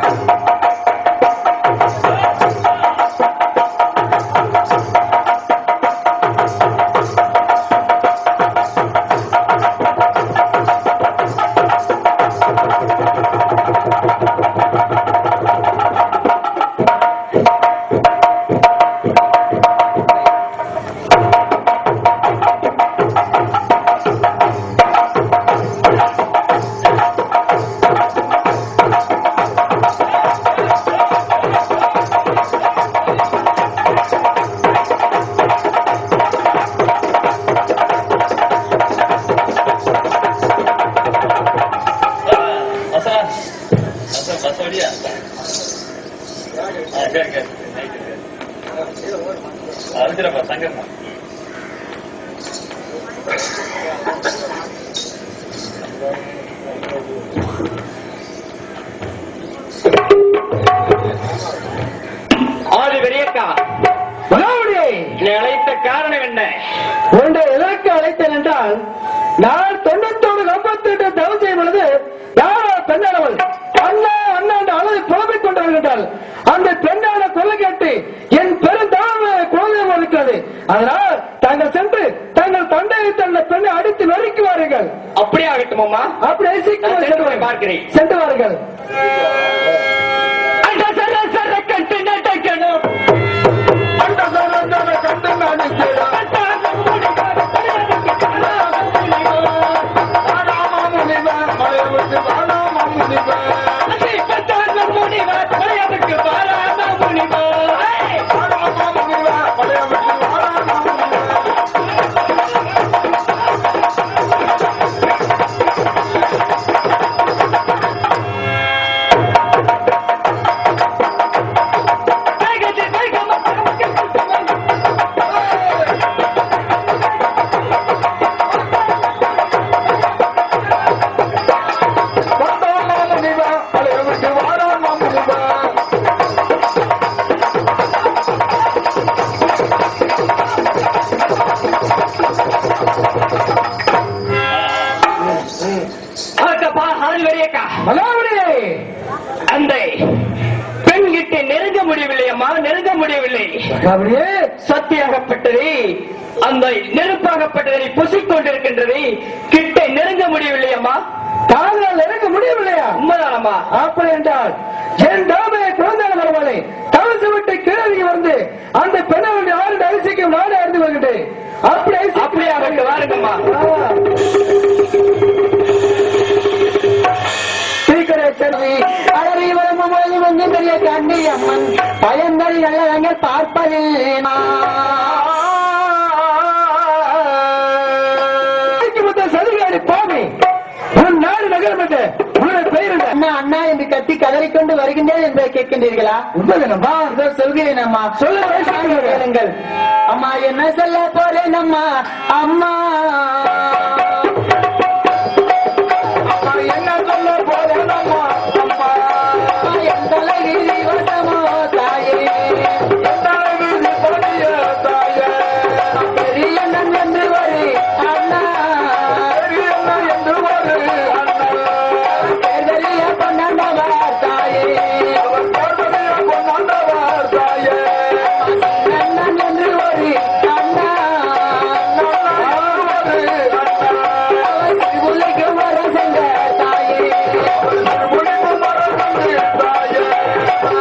அழைத்த காரணம் என்ன? ஒன்றை எதற்கு அழைத்தேன் என்றால், நான் 91 48 தவம் செய்யும் பொழுது யாரோ பெண்ணானவள் அண்ணா அண்ணா என்ற அளவு புலம்பிக் கொண்டு வருகின்றால், அந்த பெண்ணான கொலை கேட்டு என் பெருந்தாழ்வு குழந்தை இருக்கிறது. அதனால் தாங்கள் சென்று தங்கள் தந்தையை தன்னை பெண்ணை அடித்து நொறுக்கி வாருங்கள். அப்படியே ஆகட்டும் அம்மா. அப்படியே சீக்கிரம் பார்க்கிறேன். சென்று வாருங்கள். அந்த பெண் கிட்ட நெருங்க முடியவில்லை அம்மா, நெருங்க முடியவில்லை. சத்தியாகப்பட்டது அந்த நெருப்பாகப்பட்டதை புசிக்கொண்டிருக்கின்றது. கிட்ட நெருங்க முடியவில்லை அம்மா. தாங்கள் நெருங்க முடியவில்லையா? உண்மைதானம்மா. அப்படி என்றால் என் தாமையை குழந்தை வருவானே தவசு விட்டு கீழே வந்து அந்த பெண்ணை ஆறு அரிசிக்கும் நானே அறிந்து வருகின்றேன். அப்படியே வாருங்கம்மா. பெரிய கண்டி அம்மன் பயன்கள் நல்லவங்கள் பார்ப்பதில் சதுகாடி பாவி உன் நாடு நகரம் என்று பெயர் அண்ணா அண்ணா என்று கத்தி கதறிக்கொண்டு வருகின்றேன் என்பதை கேட்கின்றீர்களா? உண்மைதானம்மா? சொல்கிறேன் அம்மா. சொல்லுங்கள் அம்மா. என்ன சொல்ல போறேன் அம்மா? அம்மா என்ன சொல்ல போறேன் அம்மா? அம்மா என் தலைகிரி வட்டமோ தாயே, பெரிய அண்ணன் என்று வரு அண்ணா, பெரிய பொன்னண்டவர் தாயே, அண்ணன் என்று வரு அண்ணா, உலகம் வர சென்ற தாயே,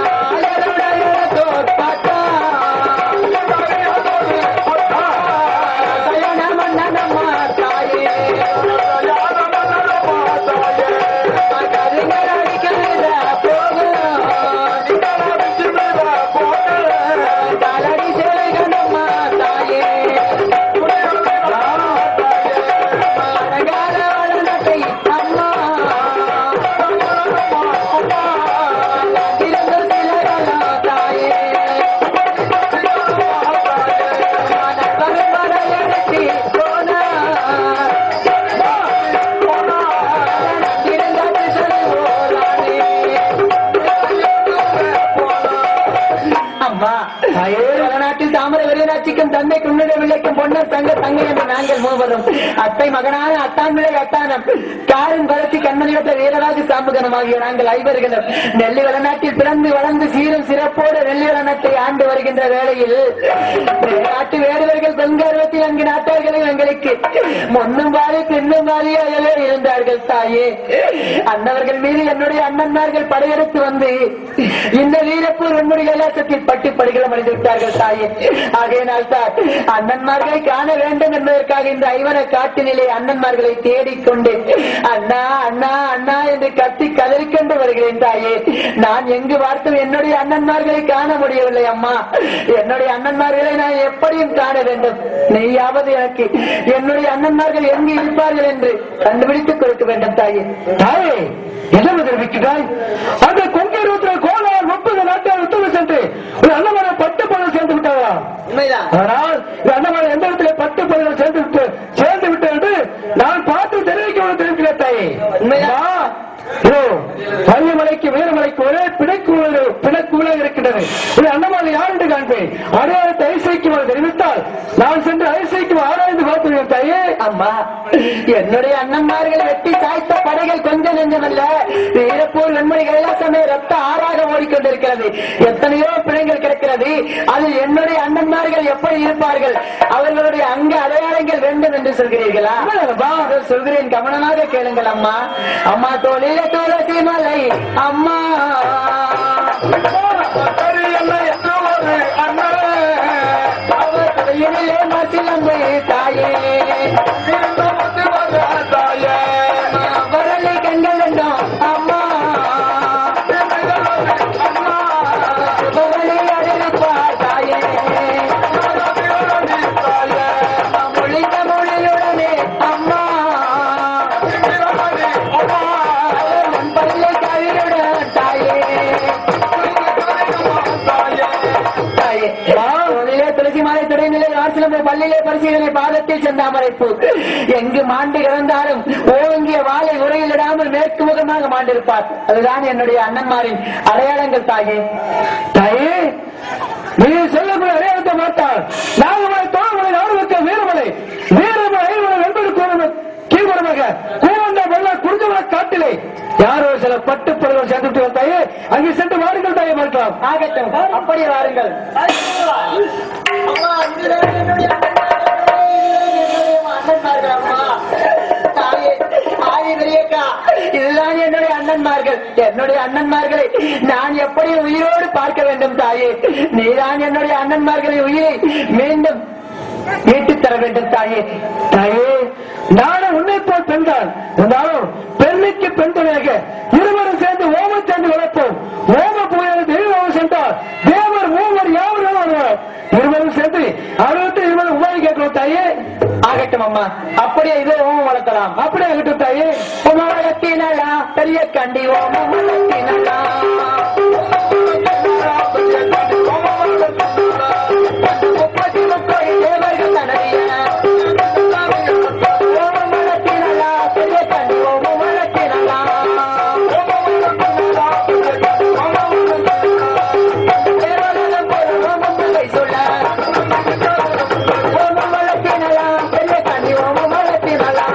மீனாட்சிக்கும் தந்தை குன்னட விளைக்கும் பொன்னர் தங்க தங்கை என்று நாங்கள் மூவரும் அத்தை மகனான அத்தான் விளை அத்தானம் காரன் வளர்ச்சி கண்மணியற்ற வீரராஜ சாம்புகனம் ஆகிய நாங்கள் ஐவர்களும் நெல்லி வளநாட்டில் பிறந்து வளர்ந்து சீரும் சிறப்போடு நெல்லி வளநாட்டை ஆண்டு வருகின்ற வேளையில் நாட்டு வேடுவர்கள் பெண்கார்வத்தில் 4 நாட்டார்களும் எங்களுக்கு முன்னும் வாரி பின்னும் வாரியாகவே இருந்தார்கள் தாயே. அன்னவர்கள் மீது என்னுடைய அண்ணன்மார்கள் படையெடுத்து வந்து இந்த வீரப்பூர் உன்னுடைய இலக்கத்தில் பட்டி படுகளம் அடைந்து விட்டார்கள் தாயே. ஆகையினால் தான் அண்ணன்மார்களை காண வேண்டும் என்பதற்காக இந்த ஐவன காட்டினிலே அண்ணன்மார்களை தேடிக்கொண்டு அண்ணா அண்ணா அண்ணா என்று கத்தி கதறிக்கொண்டு வருகிறேன் தாயே. நான் எங்கு பார்த்தும் என்னுடைய அண்ணன்மார்களை காண முடியவில்லை அம்மா. என்னுடைய அண்ணன்மார்களை நான் எப்படியும் காண வேண்டும். நீயாவது எனக்கு என்னுடைய அண்ணன்மார்கள் எங்கு இருப்பார்கள் என்று கண்டுபிடித்துக் கொடுக்க வேண்டும் தாயே. தாயே என்ன தெரிவிக்கிறாய்? அந்த கொங்கை ரோட்டில் கோலார் 30 நாட்டால் ஒத்துழை சென்று ஒரு அண்ணமான 10 பணம் சேர்ந்து விட்டாரா? உண்மைதான். ஆனால் அண்ணமான எந்த இடத்துல 10 பணம் சேர்ந்து விட்டு என்று நான் பார்த்து தெரிவிக்கிறேன் தாயே. உண்மைதான். பரியமலைக்கு வீரமலைக்கு ஒரே பிணக்குள்ள இருக்கின்றது. அண்ணமாலை யார் என்று காண்பேன். அடையாளத்தை ஐசைக்கு தெரிவித்தால் நான் சென்று ஐசைக்கு ஆராய்ந்து பார்த்துள்ளேன் தாயே. அம்மா என்னுடைய அண்ணன்மார்களை வெட்டி சாய்த்த படைகள் கொஞ்சம் நெஞ்சமல்ல. வீரப்பூர் வெண்மணிகள் எல்லாம் சமயம் ரத்த ஆறாக ஓடிக்கொண்டிருக்கிறது. எத்தனையோ பிணைகள் கிடக்கிறது. அதில் என்னுடைய அண்ணன்மார்கள் எப்படி இருப்பார்கள்? அவர்களுடைய அங்க அடையாளங்கள் வேண்டும் என்று சொல்கிறீர்களா? சொல்கிறேன், கவனமாக கேளுங்கள் அம்மா. அம்மா தோழில துளசி மலை அம்மா அவர்களே மசிலம்பு தாயே அவரலை கண்கள் என்றோம் அம்மா அவளை அறிவிப்பார் தாயே மொழித்த மொழியுடனே அம்மா பல்லை கவிழுடன் தாயே துளசி மாலை துறைநிலை ஆசிலம்பு பள்ளியிலே பரிசீலனை பாதத்தில் செந்தாமரைப்பு எங்கு மாண்டு கிடந்தாலும் ஓங்கிய வாளை உரையிலிடாமல் மேற்கு முகமாக மாண்டிருப்பார். அதுதான் என்னுடைய அண்ணன்மாரின் அடையாளங்கள் தாயே. தாயே நீ சொல்லக்கூடிய அடையாளத்தை பார்த்தால் நாகமலை தோழமலை நாடுவக்க வீரமலை வீரமலை என்பது கீழ்வரமாக கூவந்த வெள்ள குறுந்தவள காட்டிலே யாரோ சில 10 படங்கள் சேர்ந்து தாயே. அங்கே சென்று வாருங்கள் தாயே பார்க்கலாம். ஆகட்டும், அப்படியே வாருங்கள். இதுதான் என்னுடைய அண்ணன்மார்கள். என்னுடைய அண்ணன்மார்களை நான் எப்படி உயிரோடு பார்க்க வேண்டும் தாயே. நீதான் என்னுடைய அண்ணன்மார்களை உயிரை மீண்டும் மீட்டுத் தர வேண்டும் தாயே. தாயே நானும் உன்னை போல் பெண்தான் இருந்தாலும் பெண்ணுக்கு பெண் துணையாக இருவரும் சேர்ந்து ஓமம் சேர்ந்து வளர்ப்போம். ஓம புயல் தெய்வம் சென்றால் தேவர் மூவர் யாவரும் வருவார். இருவரும் சேர்ந்து அவர்களுக்கு இருவரும் உதவி கேட்கிறோம் தாயே. ஆகட்டும் அம்மா, அப்படியே இதோ ஓமம் வளர்க்கலாம். அப்படியே ஆகட்டும் தாயே. வளர்த்தினலா பெரிய கண்டி ஓமம் வளர்த்தினலா தேவர்கள் தனறிய ஓமம் வளர்த்தினலா பெரிய கண்டி ஓமம் வளர்த்தினலா சொல்ல ஓமம் வளர்த்தினலா பெரிய கண்டி ஓமம் வளர்த்தினலா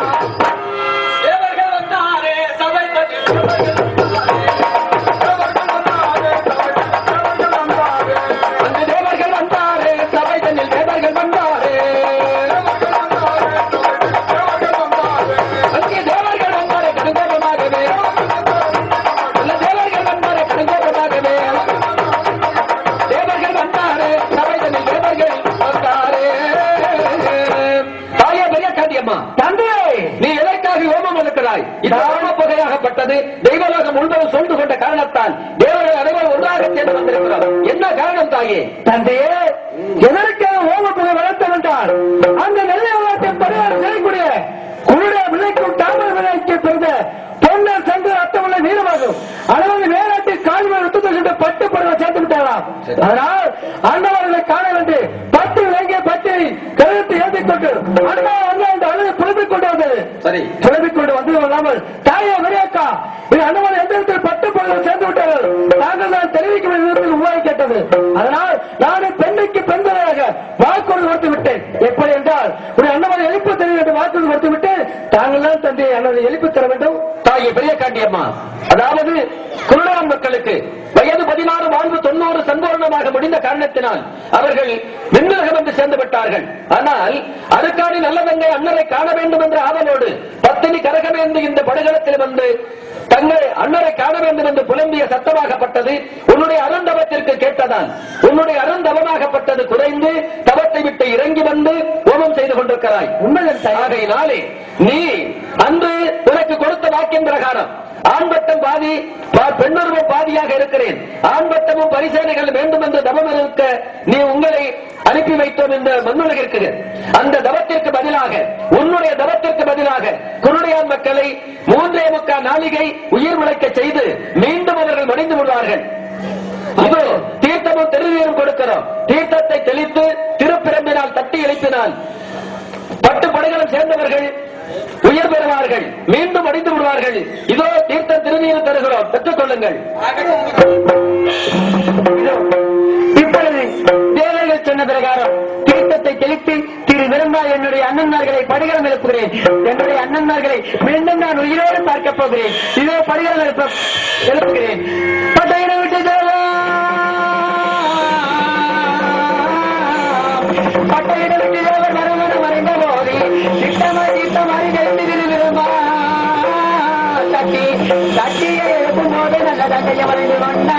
புகையாகப்பட்டது தெய்வலோகம் முழுவதும் சூழ்ந்து கொண்ட காரணத்தால் தேவர்கள் அனைவரும் ஒன்றாக சேர்ந்து வந்திருக்கிறார். என்ன காரணம் தாயே? தந்தையே எதற்காக ஓம புகை வளர்த்தம் என்றால் அந்த நெல்லை வளர்த்தை பரிகாரம் செய்யக்கூடிய குருடைய விளைக்கும் தாமர விளைக்கு பிறந்த பொன்னர் சென்று அர்த்தமுள்ள வீரமாகும். அதாவது வேளாட்டில் கால்கள் விட்டு சென்று 10 படங்கள் சேர்த்து விட்டாராம். அதனால் அண்ணவர்களை காண வேண்டி 10 இலங்கை பச்சை கருத்து ஏற்றிக் கொண்டு அண்ணா வந்து அந்த அழுது புலம்பிக் கொண்டு வந்தது. சரி, புலம்பிக் கொண்டு வந்து இல்லாமல் தாயே வரையாக்கா இது அண்ணவரை எந்த இடத்தில் 10 படங்கள் சேர்ந்து விட்டார்கள். நாங்கள் தான் தெரிவிக்கும் விதத்தில் உருவாகி கேட்டது. அதனால் நானும் பெண்ணுக்கு பெண்களாக கொடுத்து விட்டேன். எப்படி என்றால் ஒரு அண்ணனை எழுப்பு தர வேண்டும் வாக்கு கொடுத்து விட்டு தாங்கள் தான் தந்தை அண்ணனை எழுப்பி தர வேண்டும். தாயே பெரிய காண்டியம்மா, அதாவது குருடான் மக்களுக்கு வயது 16 வாழ்வு 90 சம்பூர்ணமாக முடிந்த காரணத்தினால் அவர்கள் விண்ணுலகம் என்று சேர்ந்து விட்டார்கள். ஆனால் அதுக்கான நல்லதங்கை அண்ணரை காண வேண்டும் என்ற ஆவலோடு பத்தினி கரகமேந்து இந்த படுகளத்தில் வந்து தங்கள் அண்ணரை காண வேண்டும் என்று புலம்பிய சத்தமாகப்பட்டது உன்னுடைய அருந்தவத்திற்கு கேட்டதான். உன்னுடைய அருந்தவமாகப்பட்டது குறைந்து தவத்தை விட்டு இறங்கி வந்து ஹோமம் செய்து கொண்டிருக்கிறாய். ஆகையினாலே நீ அன்று உனக்கு கொடுத்த வாக்கின் பிரகாரம் ஆண்பட்டம் பாதி பெண்ணுருவம் பாதியாக இருக்கிறேன், ஆண்பட்டமும் பரிசேனைகள் வேண்டும் என்று தவம் இருக்க நீ உங்களை அனுப்பி வைத்தோம் இந்த மண்ணுலகிற்கு. அந்த தவத்திற்கு பதிலாக உன்னுடைய தவத்திற்கு பதிலாக குருடையான் மக்களை 3.25 நாளிகை உயிர் விளைக்க செய்து மீண்டும் அவர்கள் மடிந்து விடுவார்கள். இதோ தீர்த்தமும் திருநீரும் கொடுக்கிறோம். தீர்த்தத்தை தெளித்து திருப்பிரம்பினால் தட்டி எழுப்பினால் 10 படைகளும் சேர்ந்தவர்கள் உயிர் பெறுவார்கள், மீண்டும் அடித்து விடுவார்கள். இதோ தீர்த்த திருநீர் தருகிறோம், பெற்றுக் கொள்ளுங்கள். இப்பொழுது தேவர்கள் சொன்ன பிரகாரம் தீர்த்தத்தை தெளித்து திரு விரும்பா என்னுடைய அண்ணன்மார்களை படிகளம் எழுப்புகிறேன். என்னுடைய அண்ணன்மார்களை மீண்டும் நான் உயிரோடு பார்க்கப் போகிறேன். இதோ படிகளம் எழுப்புகிறேன். பட்டையிட விட்டு தேவா, பட்டையிட விட்டு தேவர் மரமன மறைந்த போது திட்டமாய் கழித்து விரும்பா தட்டி தட்டியை எழுப்பும் போது நல்ல தந்தையை மறைந்து கொண்டா.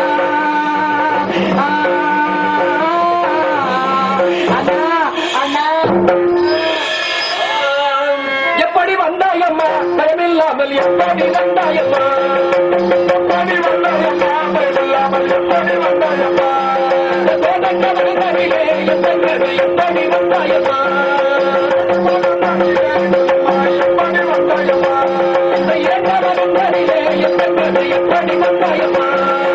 எப்படி வந்தாயம்மா பயமில்லாமல், எப்படி வந்தாயம்மா, எப்படி வந்தாயம்மா பயமில்லாமல், எப்படி வந்தாயம்மா தோட்டக்கவனிலே எப்படி வந்தாயம்மா, எப்படி வந்தாயம்மா இந்த இரண்டவனிலே எப்படி வந்தாயம்மா.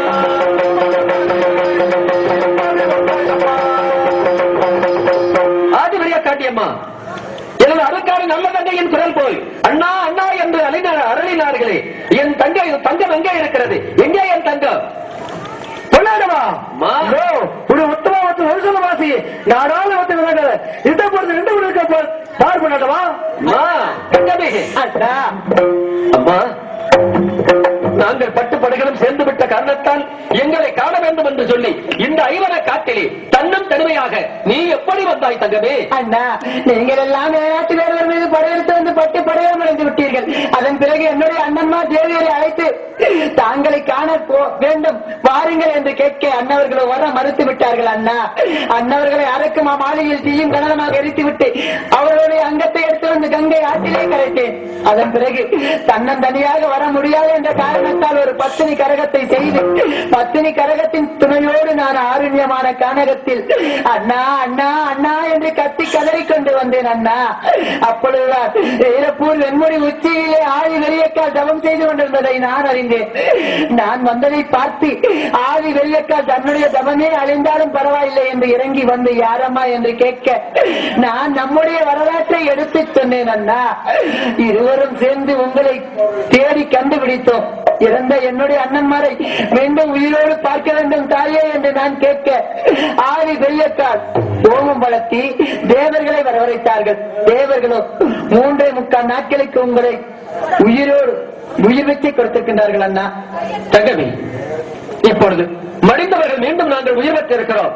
ஆதிபரிய காட்டியம்மா, எனது அருக்காரி நல்ல தங்கையின் குரல் போய் அண்ணா அண்ணா என்று அருளினார்களே, என் தங்கை தங்கம் எங்கே இருக்கிறது? எங்கே என் தங்கம்? பொன்னாடவா ஒரு உத்தமத்து ஒரு சொல்ல வாசி நாடாளு வந்து விளங்கல இந்த பொழுது 2 மணிக்கு பார் பண்ணாடவா தங்கமே. அம்மா, நாங்கள் 10 படைகளும் சேர்ந்து விட்ட காரணத்தால் எங்களை காண வேண்டும் என்று சொல்லி இந்த ஐவர காட்டிலே தன்னம் தனிமையாக நீ எப்படி வந்தாய் தங்கமே? அண்ணா, நீங்கள் எல்லாம் வேளாட்டு வேறுவர் மீது படையெடுத்து வந்து 10 படைகளும் அடைந்து விட்டீர்கள். அதன் பிறகு என்னுடைய அண்ணன்மா தேவியரை அழைத்து தாங்களை காண வேண்டும் வாருங்கள் என்று கேட்க அண்ணவர்களை வர மறுத்து விட்டார்கள். அண்ணா, அண்ணவர்களை அரக்கு மாளிகையில் தீயும் கனலமாக எரித்து விட்டு அவர்களுடைய அங்கத்தை எடுத்து வந்து கங்கை ஆற்றிலே கரைத்தேன். அதன் பிறகு தன்னந்தனியாக வர முடியாது என்ற காரணத்தால் ஒரு பத்தினி கரகத்தை செய்து பத்தினி கரகத்தின் துணையோடு நான் ஆருண்யமான கானகத்தில் அண்ணா அண்ணா அண்ணா என்று கத்தி கதறி கொண்டு வந்தேன். அண்ணா, அப்பொழுதுதான் ஈரப்பூர் வெண்முடி உச்சியிலே ஆதி வெறியக்கால் தவம் செய்து கொண்டிருந்ததை நான் அறிந்தேன். நான் வந்ததை பார்த்து ஆதி வெறியக்கால் தன்னுடைய தவமே அழிந்தாலும் பரவாயில்லை என்று இறங்கி வந்து யாரம்மா என்று கேட்க நான் நம்முடைய வரலாற்றை எடுத்து சொன்னேன். அண்ணா, இருவரும் சேர்ந்து உங்களை தேடி கண்டுபிடித்தோம். இறந்த என்னுடைய அண்ணன்மாரை மீண்டும் உயிரோடு பார்க்க வேண்டும் தாயே என்று நான் கேட்க ஆதி வெறியக்கால் ஓமம் வளர்த்தி தேவர்களை வரவழைத்தார்கள். தேவர்களோ 3.25 நாட்களுக்கு உங்களை உயிரோடு உயிர் வச்சு கொடுத்திருக்கின்றார்கள். அண்ணா, தங்கமே, இப்பொழுது மடிந்தவர்கள் மீண்டும் நாங்கள் உயிர் பெற்றிருக்கிறோம்.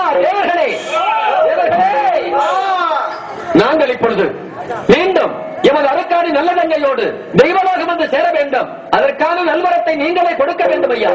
நாங்கள் இப்பொழுது மீண்டும் எமது அரக்காணி நல்ல தங்கையோடு தெய்வலோகம் வந்து சேர வேண்டும். அதற்கான நல்வரத்தை நீங்களே கொடுக்க வேண்டும். ஐயா,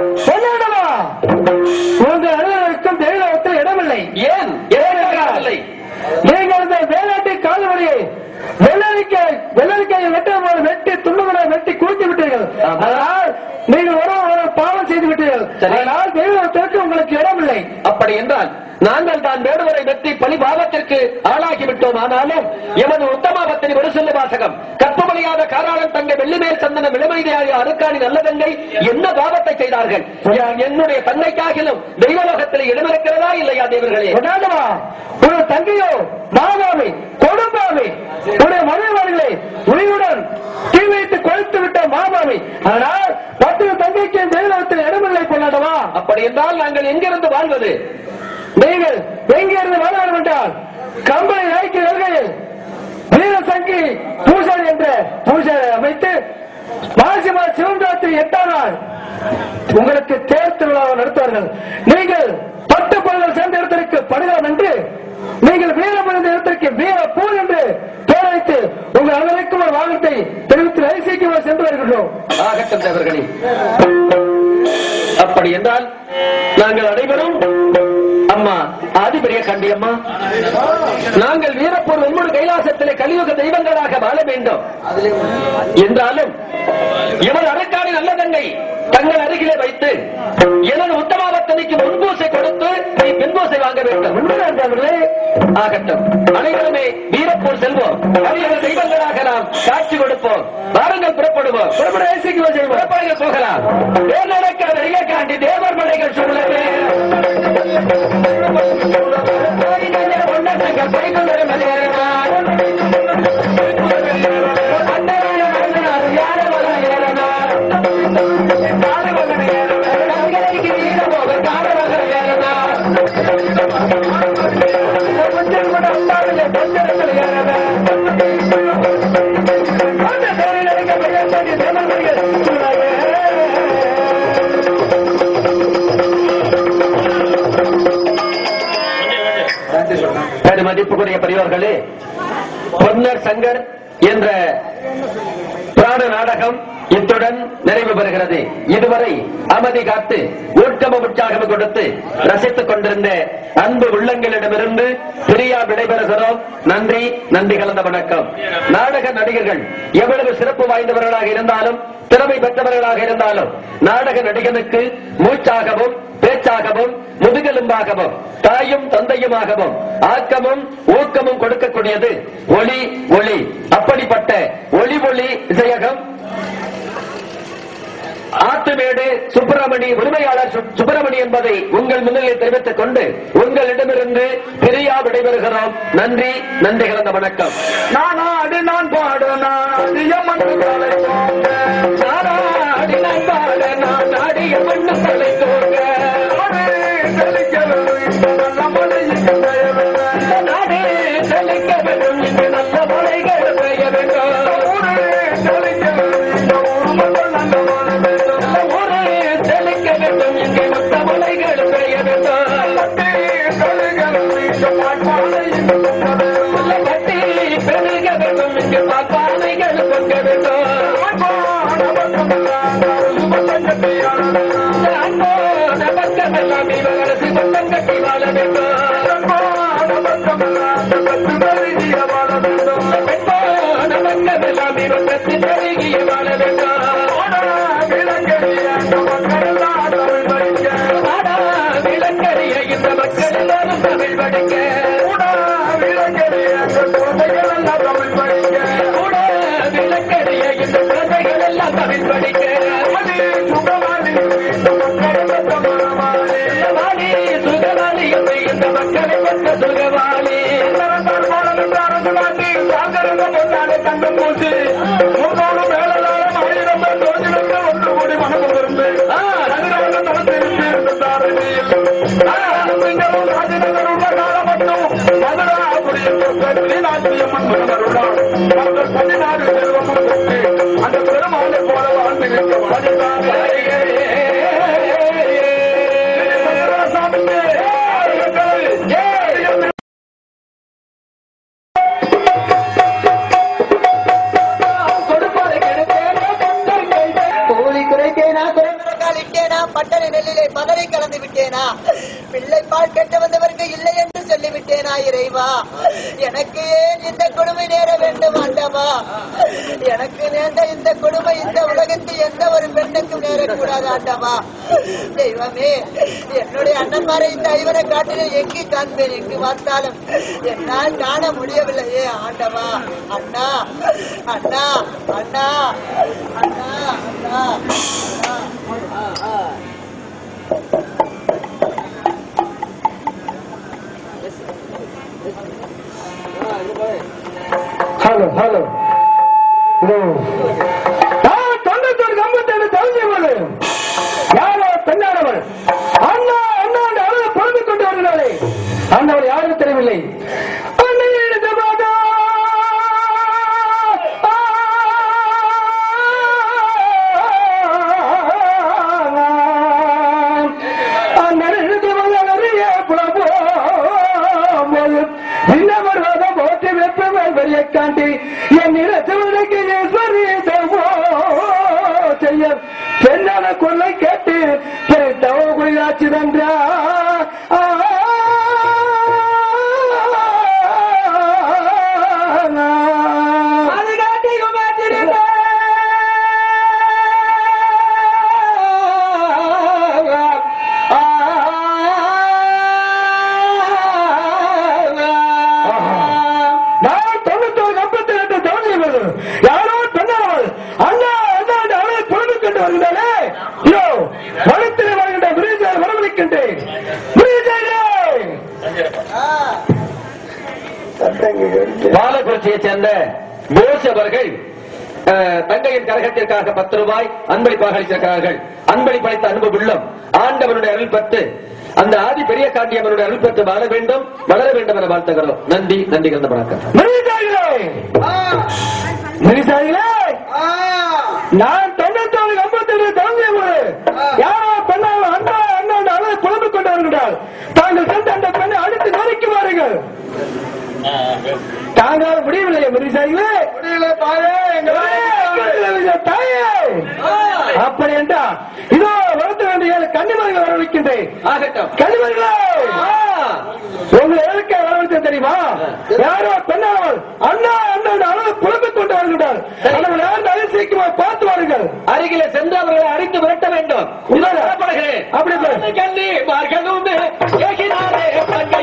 உங்கள் அலுவலகம் தெய்வலோகத்தில் இடமில்லை. ஏன் இல்லை? நீங்கள் வேளாட்டை காலவழியை வெள்ளரிக்காயை வெட்டும்போது வெட்டி துண்டுகளை வெட்டி குளித்து விட்டீர்கள். அதனால் நீங்கள் ஒரு பாவம் செய்து விட்டீர்கள். அதனால் தெய்வத்திற்கு உங்களுக்கு இடமில்லை. அப்படி என்றால் நாங்கள் தான் வேடுவரை வெற்றி பழி பாவத்திற்கு ஆளாகிவிட்டோம். ஆனாலும் எமது உத்தமாபத்தினி ஒரு சொல்லு வாசகம் கற்பமளியாத காராளன் தங்கை வெள்ளிமேல் சந்தன விளமைதியாக அருக்காணி நல்ல தங்கை என்ன பாவத்தை செய்தார்கள்? என்னுடைய தங்கைக்காகிலும் தெய்வலோகத்தில் இடமிருக்கிறதா இல்லையா? தேவர்களே, ஒரு தங்கையோ மாதாவை கொடுப்பாவை உடைய மனைவாளர்களை உயிரியுடன் தீ வைத்து கொழுத்து விட்ட மாதாவை. ஆனால் 10 தங்கைக்கு தெய்வலோகத்தில் இடமில்லை. கொண்டாடவா, அப்படி என்றால் நாங்கள் எங்கிருந்து வாழ்வது? நீங்கள் எங்கிருந்து வாழ வேண்டும் என்றால் கம்பளை நாய்க்கு வருகையில் வீரசங்கி பூஜாரி என்ற பூஜாரி அமைத்து மாசிமா சிவராத்திரி 8ஆம் நாள் உங்களுக்கு தேர் திருவிழாவை நடத்துவார்கள். நீங்கள் பட்டு பொருள்கள் சேர்ந்த இடத்திற்கு படுகலாம் என்று, நீங்கள் வீரம் இருந்த இடத்திற்கு வீரப்பூர் என்று பெயர் வைத்து உங்கள் அனைவருக்கும் ஒரு வாகனத்தை தெரிவித்து ஐசிக்கு சென்று வருகின்றோம். ஆகட்டும் தேவர்களே, அப்படி என்றால் நாங்கள் அனைவரும் அம்மா ஆதிபரிய கண்டியம்மா, நாங்கள் வீரப்பூர் வெண்முடு கைலாசத்திலே கலியுக தெய்வங்களாக வாழ வேண்டும் என்றாலும் இவர் அரக்காணி நல்ல தங்கை தங்கள் அருகிலே வைத்து எனது உத்தமாவத்தனைக்கு முன்பூசை கொடுத்து நீ பின்பூசை வாங்க வேண்டும். ஆகட்டும், அனைவருமே வீரப்பூர் செல்வோம். கலியுக தெய்வங்களாக நாம் காட்சி கொடுப்போம். வாருங்கள், புறப்படுவோம். புறப்படுங்கள், போகலாம். காண்டி தேவர் மலைகள் சொல்லவே மதிப்புக்குரிய பெரியோர்களே, பொன்னர் சங்கர் என்ற பிராண நாடகம் இத்துடன் நிறைவு பெறுகிறது. இதுவரை அமைதி காத்து ஊக்கமும் உற்சாகம் கொடுத்து ரசித்துக் கொண்டிருந்த அன்பு உள்ளங்களிடமிருந்து பிரியா விடைபெறுகிறோம். நன்றி, நன்றி கலந்த வணக்கம். நாடக நடிகர்கள் எவ்வளவு சிறப்பு வாய்ந்தவர்களாக இருந்தாலும், திறமை பெற்றவர்களாக இருந்தாலும், நாடக நடிகனுக்கு மூச்சாகவும் பேச்சாகவும் முதுகெலும்பாகவும் தாயும் தந்தையுமாகவும் ஆக்கமும் ஊக்கமும் கொடுக்கக்கூடியது ஒளி ஒளி. அப்படிப்பட்ட ஒளி ஒளி இசையகம் ஆத்துமேடு சுப்பிரமணி உரிமையாளர் சுப்பிரமணி என்பதை உங்கள் முன்னிலையில் தெரிவித்துக் கொண்டு உங்களிடமிருந்து பிரியா விடைபெறுகிறோம். நன்றி, நன்றி கலந்த வணக்கம். நானாடி நான் பாடு நாடிய மண்ணு தலை தோங்க, நானாடி நான் பாட நான் நாடிய மண்ணு தலை தோங்க, செழிக்க வேண்டும் இங்கு நல்ல மலைகள் பெய்ய வேண்டும், செழிக்க வேண்டும் இங்கு மொத்த மலைகள் பெய்ய வேண்டும், கட்டி பெருக வேண்டும் இங்கு பாப்பானைகள் பொங்க வேண்டும், நமக்கெல்லாம் இவரது பட்டம் கட்டி வாழ வேண்டும், நமக்கெல்லாம் இவர் கட்டி பெருகிய வாழ வேண்டும், விளக்கறிய இந்த மக்கள் எல்லாரும் தமிழ் படிக்க, விளக்கறிய இந்த குழந்தைகள் எல்லாம் தமிழ் படிக்க, சுகவாளி இந்த மக்களை பற்ற சுகவாளி தங்க போச்சு மேலாளம் 1000 தோஜிலுக்கு ஒன்று கூடி மனம் இருந்து ராஜநகர் உள்ள காலம் மட்டும் மதுராபுரி நாட்டியம்மன் மன்னருள்ளார். மக்கள் 14 செல்வமும் பெற்று அந்த பெருமாளை போல வாழ்ந்து நிற்க வாழ்ந்தாங்க. பட்டண நெல்லிலே பதரை கலந்து விட்டேனா? பிள்ளை பால் கெட்டு வந்தவருக்கு இல்லை என்று சொல்லிவிட்டேனா? இறைவா, எனக்கு ஏன் இந்த கொடுமை நேர வேண்டும் ஆண்டவா? எனக்கு நேர்ந்த இந்த கொடுமை இந்த உலகத்தில் எந்த ஒரு பெண்ணுக்கும் நேரக்கூடாது ஆண்டவா. தெய்வமே, என்னுடைய அண்ணன்மாரை இந்த ஐவரை காட்டிலே எங்கு காண்பேன்? எங்கு பார்த்தாலும் என்னால் காண முடியவில்லையே ஆண்டவா. அண்ணா அண்ணா அண்ணா அண்ணா அண்ணா ஹலோ ஹலோ தொண்ணூத்தொரு 57 தகுதியவள் யாரோ பெண்ணானவள் அண்ணா அண்ணா அழுத புலம்பிக் கொண்டு வருகிறாளே. அண்ணவள் யாரும் தெரியவில்லை. மீனாட்சி வென்றா பாலக்குறிச்சியை சேர்ந்த போஸ் அவர்கள் தங்கையின் கரகத்திற்காக 10 ரூபாய் அன்பளிப்பாக அளித்திருக்கிறார்கள். அன்பளிப்பளித்த அன்பு உள்ளம் ஆண்டவனுடைய அருள் பெற்று அந்த ஆதி பெரிய காட்டியவனுடைய அருள் பெற்று வாழ வேண்டும், வளர வேண்டும் என வாழ்த்துகிறோம். நன்றி, நன்றி கலந்த வணக்கம். நான் 97 தவங்கிய யாரோ பெண்ணால் அண்ணா அண்ணா அளவு குழம்பு கொண்டு வருகிறார். தாங்கள் சென்று அந்த பெண்ணை அடித்து நொறுக்கி வாருங்கள். தாங்கள் முடியவில்லையே முருகசாமிகளே, முடியல தாயே. அப்படி என்றால் இதோ வளர்த்த வேண்டிய கன்னிமர்கள் வரவிருக்கின்றேன். ஆகட்டும் கன்னிமர்களே, உங்களை எதற்கே வரவிருக்க தெரியுமா? யாரோ பெண்ணால் அண்ணா அண்ணா அளவு குழம்பிக் கொண்டு வருகிறார். அவர்கள் யாரும் அதிசயக்குமா பார்த்து வாருங்கள். அருகிலே சென்று அவர்களை அடித்து விரட்ட வேண்டும். அப்படி கண்ணி மார்களும் ஏகினாரே பங்கை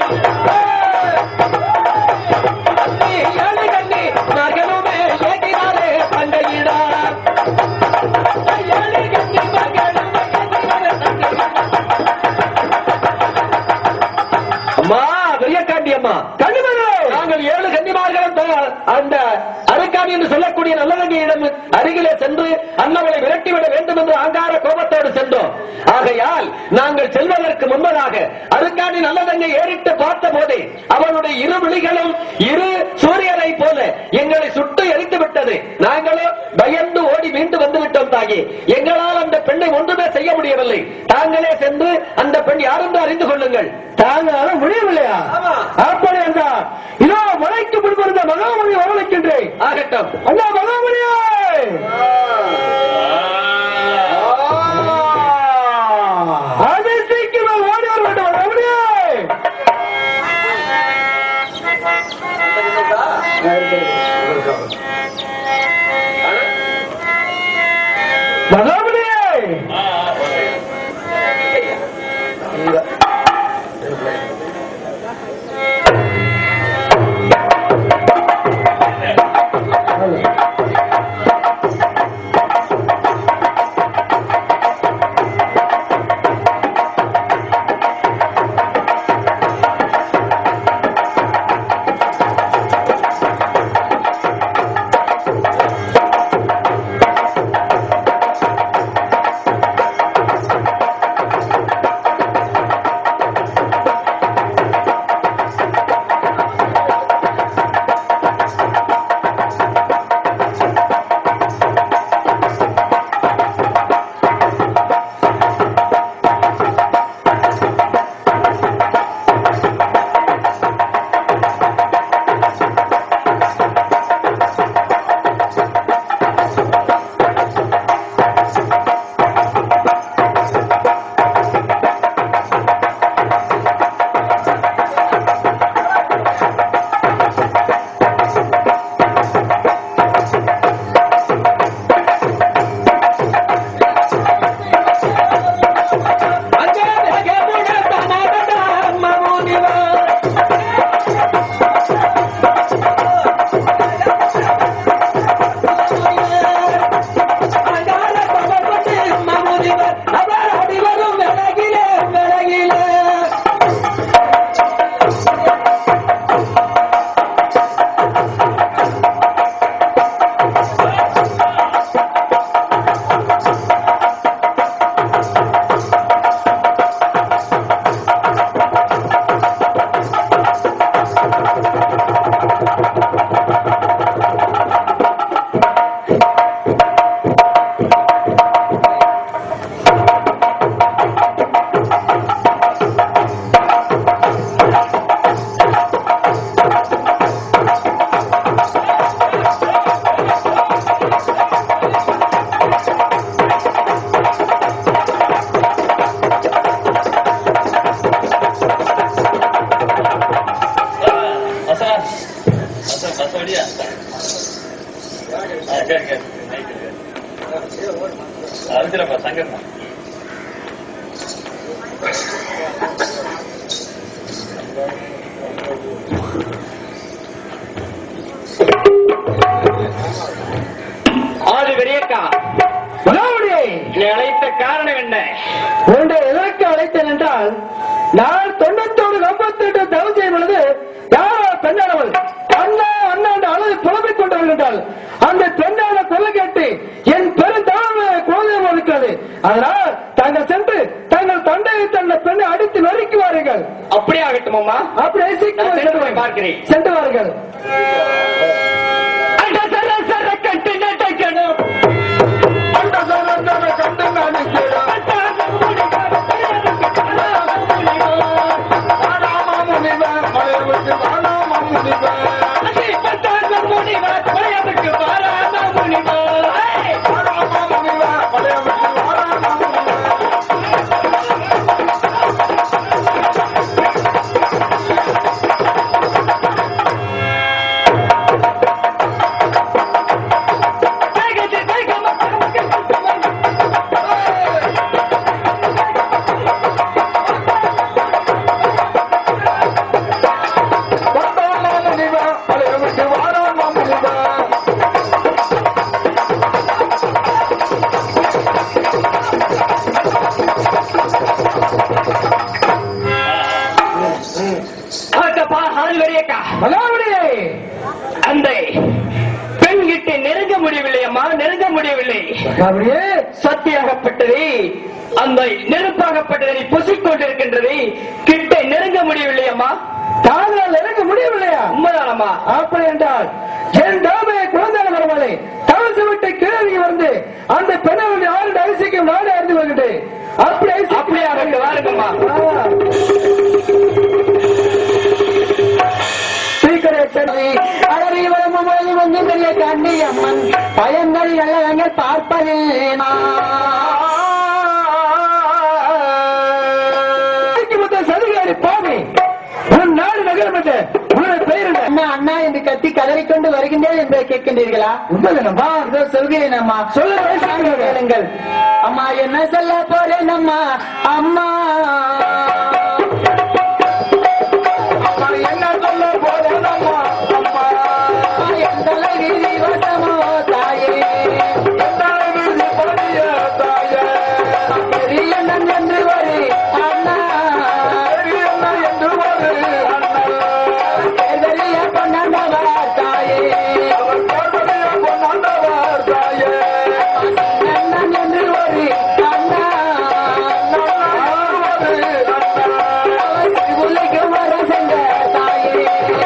நாங்கள் 7 கன்னிமார்களும் அந்த அரைக்காணி என்று சொல்லக்கூடிய நல்லதங்கியிடம் அருகிலே சென்று அன்னவளை விரட்டிவிட வேண்டும் என்று அங்கார கோபத்தோடு சென்றோம். ஆகையால் நாங்கள் செல்வதற்கு முன்பதாக அருக்காணி நல்லதங்கை ஏறிட்டு பார்த்த போதே அவளுடைய இரு விழிகளும் இரு சூரியனை போல எங்களை சுட்டு எரித்து விட்டது. நாங்களோ பயந்து ஓடி மீண்டு வந்துவிட்டோம். தாகி எங்களால் அந்த பெண்ணை ஒன்றுமே செய்ய முடியவில்லை. தாங்களே சென்று அந்த பெண் யார் என்று அறிந்து கொள்ளுங்கள். தாங்களால முடியவில்லையா? அப்படி என்றால் இதோ மலைக்கு முன்பிருந்த மகாமணி வரவழைக்கின்றேன். ஆகட்டும் அண்ணா மகாமணியே, அதை சீக்கிரம் ஓடி வர வேண்டும். மகாமணியே, மகாமணியே, ஆதி பெரியக்கா அழைத்த காரணம் என்ன? உன்னை எதற்கு அழைத்தேன் என்றால், நான் 98 தவம் செய்யும் பொழுது யாரோ பெண்ணானவள் அண்ணா அண்ணா என்று அழுது புலம்பிக் கொண்டவர்கள் என்றால், அந்த பெண்ணான கொலை கேட்டு என் பெருந்தவம் குழந்தை இருக்கிறது. அதனால் தாங்கள் சென்று தங்கள் தந்தையை தன்னை பெண்ணை அடித்து நொறுக்கி வாருங்கள். அப்படியே ஆகட்டும் அம்மா. அப்படியே சீக்கிரம் பார்க்கிறேன். சென்று வாருங்கள். அந்த பெண் கிட்ட நெருங்க முடியவில்லை அம்மா, நெருங்க முடியவில்லை. சத்தியாகப்பட்டது அந்த நெருப்பாகப்பட்டதை புசிக்கொண்டிருக்கின்றது. கிட்ட நெருங்க முடியவில்லை அம்மா. தாங்களால் நெருங்க முடியவில்லையா? உண்மைதானம்மா. அப்படி என்றால் என் தாமையை குழந்தை வரவில்லை. தவறு விட்டு கீழே வந்து அந்த பெண்ணை ஆறு அரிசிக்கும் நானே அறிந்து வருகின்றேன். அப்படியே வாருங்கம்மா. கண்டி அம்மன் பயன்கள் எல்லாம் பார்ப்பதே சதுகாரி பாவி உன் நாடு நகரம் பெயர் அண்ணா அண்ணா என்று கத்தி கதறிக்கொண்டு வருகின்றேன் என்பதை கேட்கின்றீர்களா? உண்மைதானம்மா? சொல்கிறேன் அம்மா. சொல்ல கேளுங்கள் அம்மா. என்ன சொல்ல போறேன் அம்மா? அம்மா என்ன சொல்ல போறேன் அம்மா? அம்மா எந்த வசமோ தாயே, பெரிய என்று வரு அண்ணா, பெரிய பொன்னவா தாயே, அண்ணன் என்று வரு அண்ணா, உலக வர சென்ற தாயே,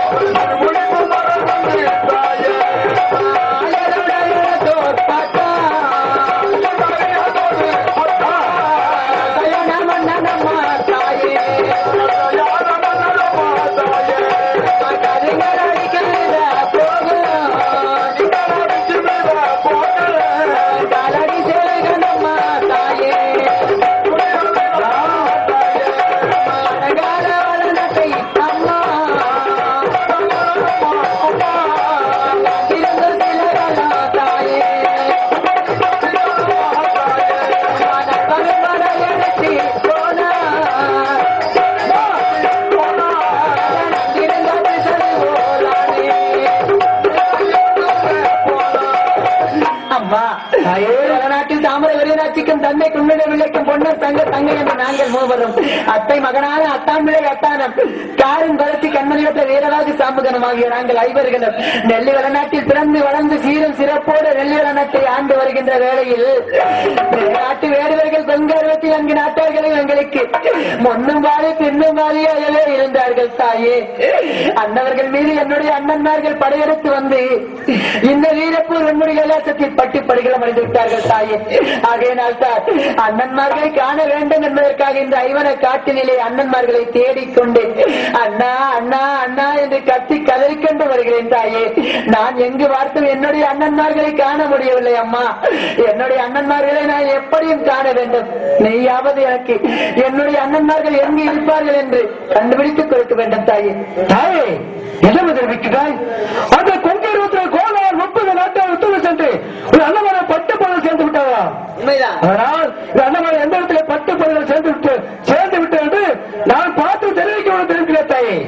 தந்தை குன்னிட விளக்கும் பொன்னர் தங்க தங்கை என்று நாங்கள் மூவரும் அத்தை மகனான அத்தான் பிள்ளை அத்தானம் காரின் வளர்ச்சி கண்மணியற்ற வீரராஜ சாம்புகனம் ஆகிய நாங்கள் ஐவர்களும் நெல்லி வளநாட்டில் பிறந்து வளர்ந்து சீரும் சிறப்போடு நெல்லி வளநாட்டை ஆண்டு வருகின்ற வேளையில் நாட்டு வேடுவர்கள் கொங்கு 64 நாட்டார்களும் எங்களுக்கு முன்னும் வாரி பின்னும் வாரியாகவே இருந்தார்கள் தாயே. அன்னவர்கள் மீது என்னுடைய அண்ணன்மார்கள் படையெடுத்து வந்து இந்த வீரப்பூர் என்னுடைய இலக்கத்தில் பட்டி படுகளம் அடைந்து விட்டார்கள் தாயே. ஆகையினால் தான் அண்ணன்மார்களை காண வேண்டும் என்பதற்காக இந்த ஐவன காட்டினிலே அண்ணன்மார்களை தேடிக்கொண்டு அண்ணா அண்ணா அண்ணா என்று கத்தி கதறிக்கொண்டு வருகிறேன் தாயே. நான் எங்கு பார்த்தும் என்னுடைய அண்ணன்மார்களை காண முடியவில்லை அம்மா. என்னுடைய அண்ணன்மார்களை நான் எப்படியும் காண வேண்டும். நீயாவது எனக்கு என்னுடைய அண்ணன்மார்கள் எங்கு இருப்பார்கள் என்று கண்டுபிடித்துக் கொடுக்க வேண்டும் தாயே. தாயே என்ன தெரிவிக்கிறாய்? அந்த கொங்கை கோலால் 30 நாட்டை விட்டு சென்று ஒரு அண்ணமான பட்டு பொருள் சேர்ந்து விட்டாரா? உண்மைதான். ஆனால் அண்ணமான எந்த இடத்துல பட்டு பொருள் சேர்ந்து விட்டு என்று நான் பார்த்து தெரிவிக்கிறேன் தாயே.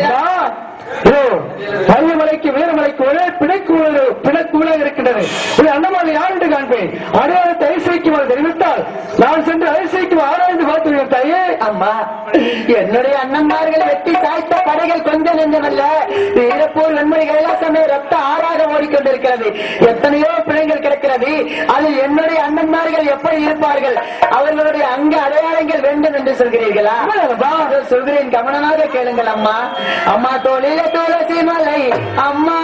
பள்ளிமலைக்கு வீரமலைக்கு ஒரே பிணக்கூட இருக்கின்றது. அண்ணமாவை யார் என்று காண்பேன். அடையாளத்தை ஐசைக்குமாறு தெரிவித்தால் நான் சென்று ஐசைக்கு ஆராய்ந்து பார்த்து தாயே. அம்மா, என்னுடைய அண்ணன்மார்கள் வெட்டி சாய்த்த படைகள் கொஞ்சம் நெஞ்சமல்ல. வீரப்போர் வெண்மணி கைலாசமே ரத்த ஆறாக ஓடிக்கொண்டிருக்கிறது. எத்தனையோ பிள்ளைகள் கிடக்கிறது. அதில் என்னுடைய அண்ணன்மார்கள் எப்படி இருப்பார்கள்? அவர்களுடைய அங்க அடையாளங்கள் வேண்டும் என்று சொல்கிறீர்களா? சொல்கிறேன், கவனமாக கேளுங்கள் அம்மா. அம்மா தோழில துளசி மலை அம்மா,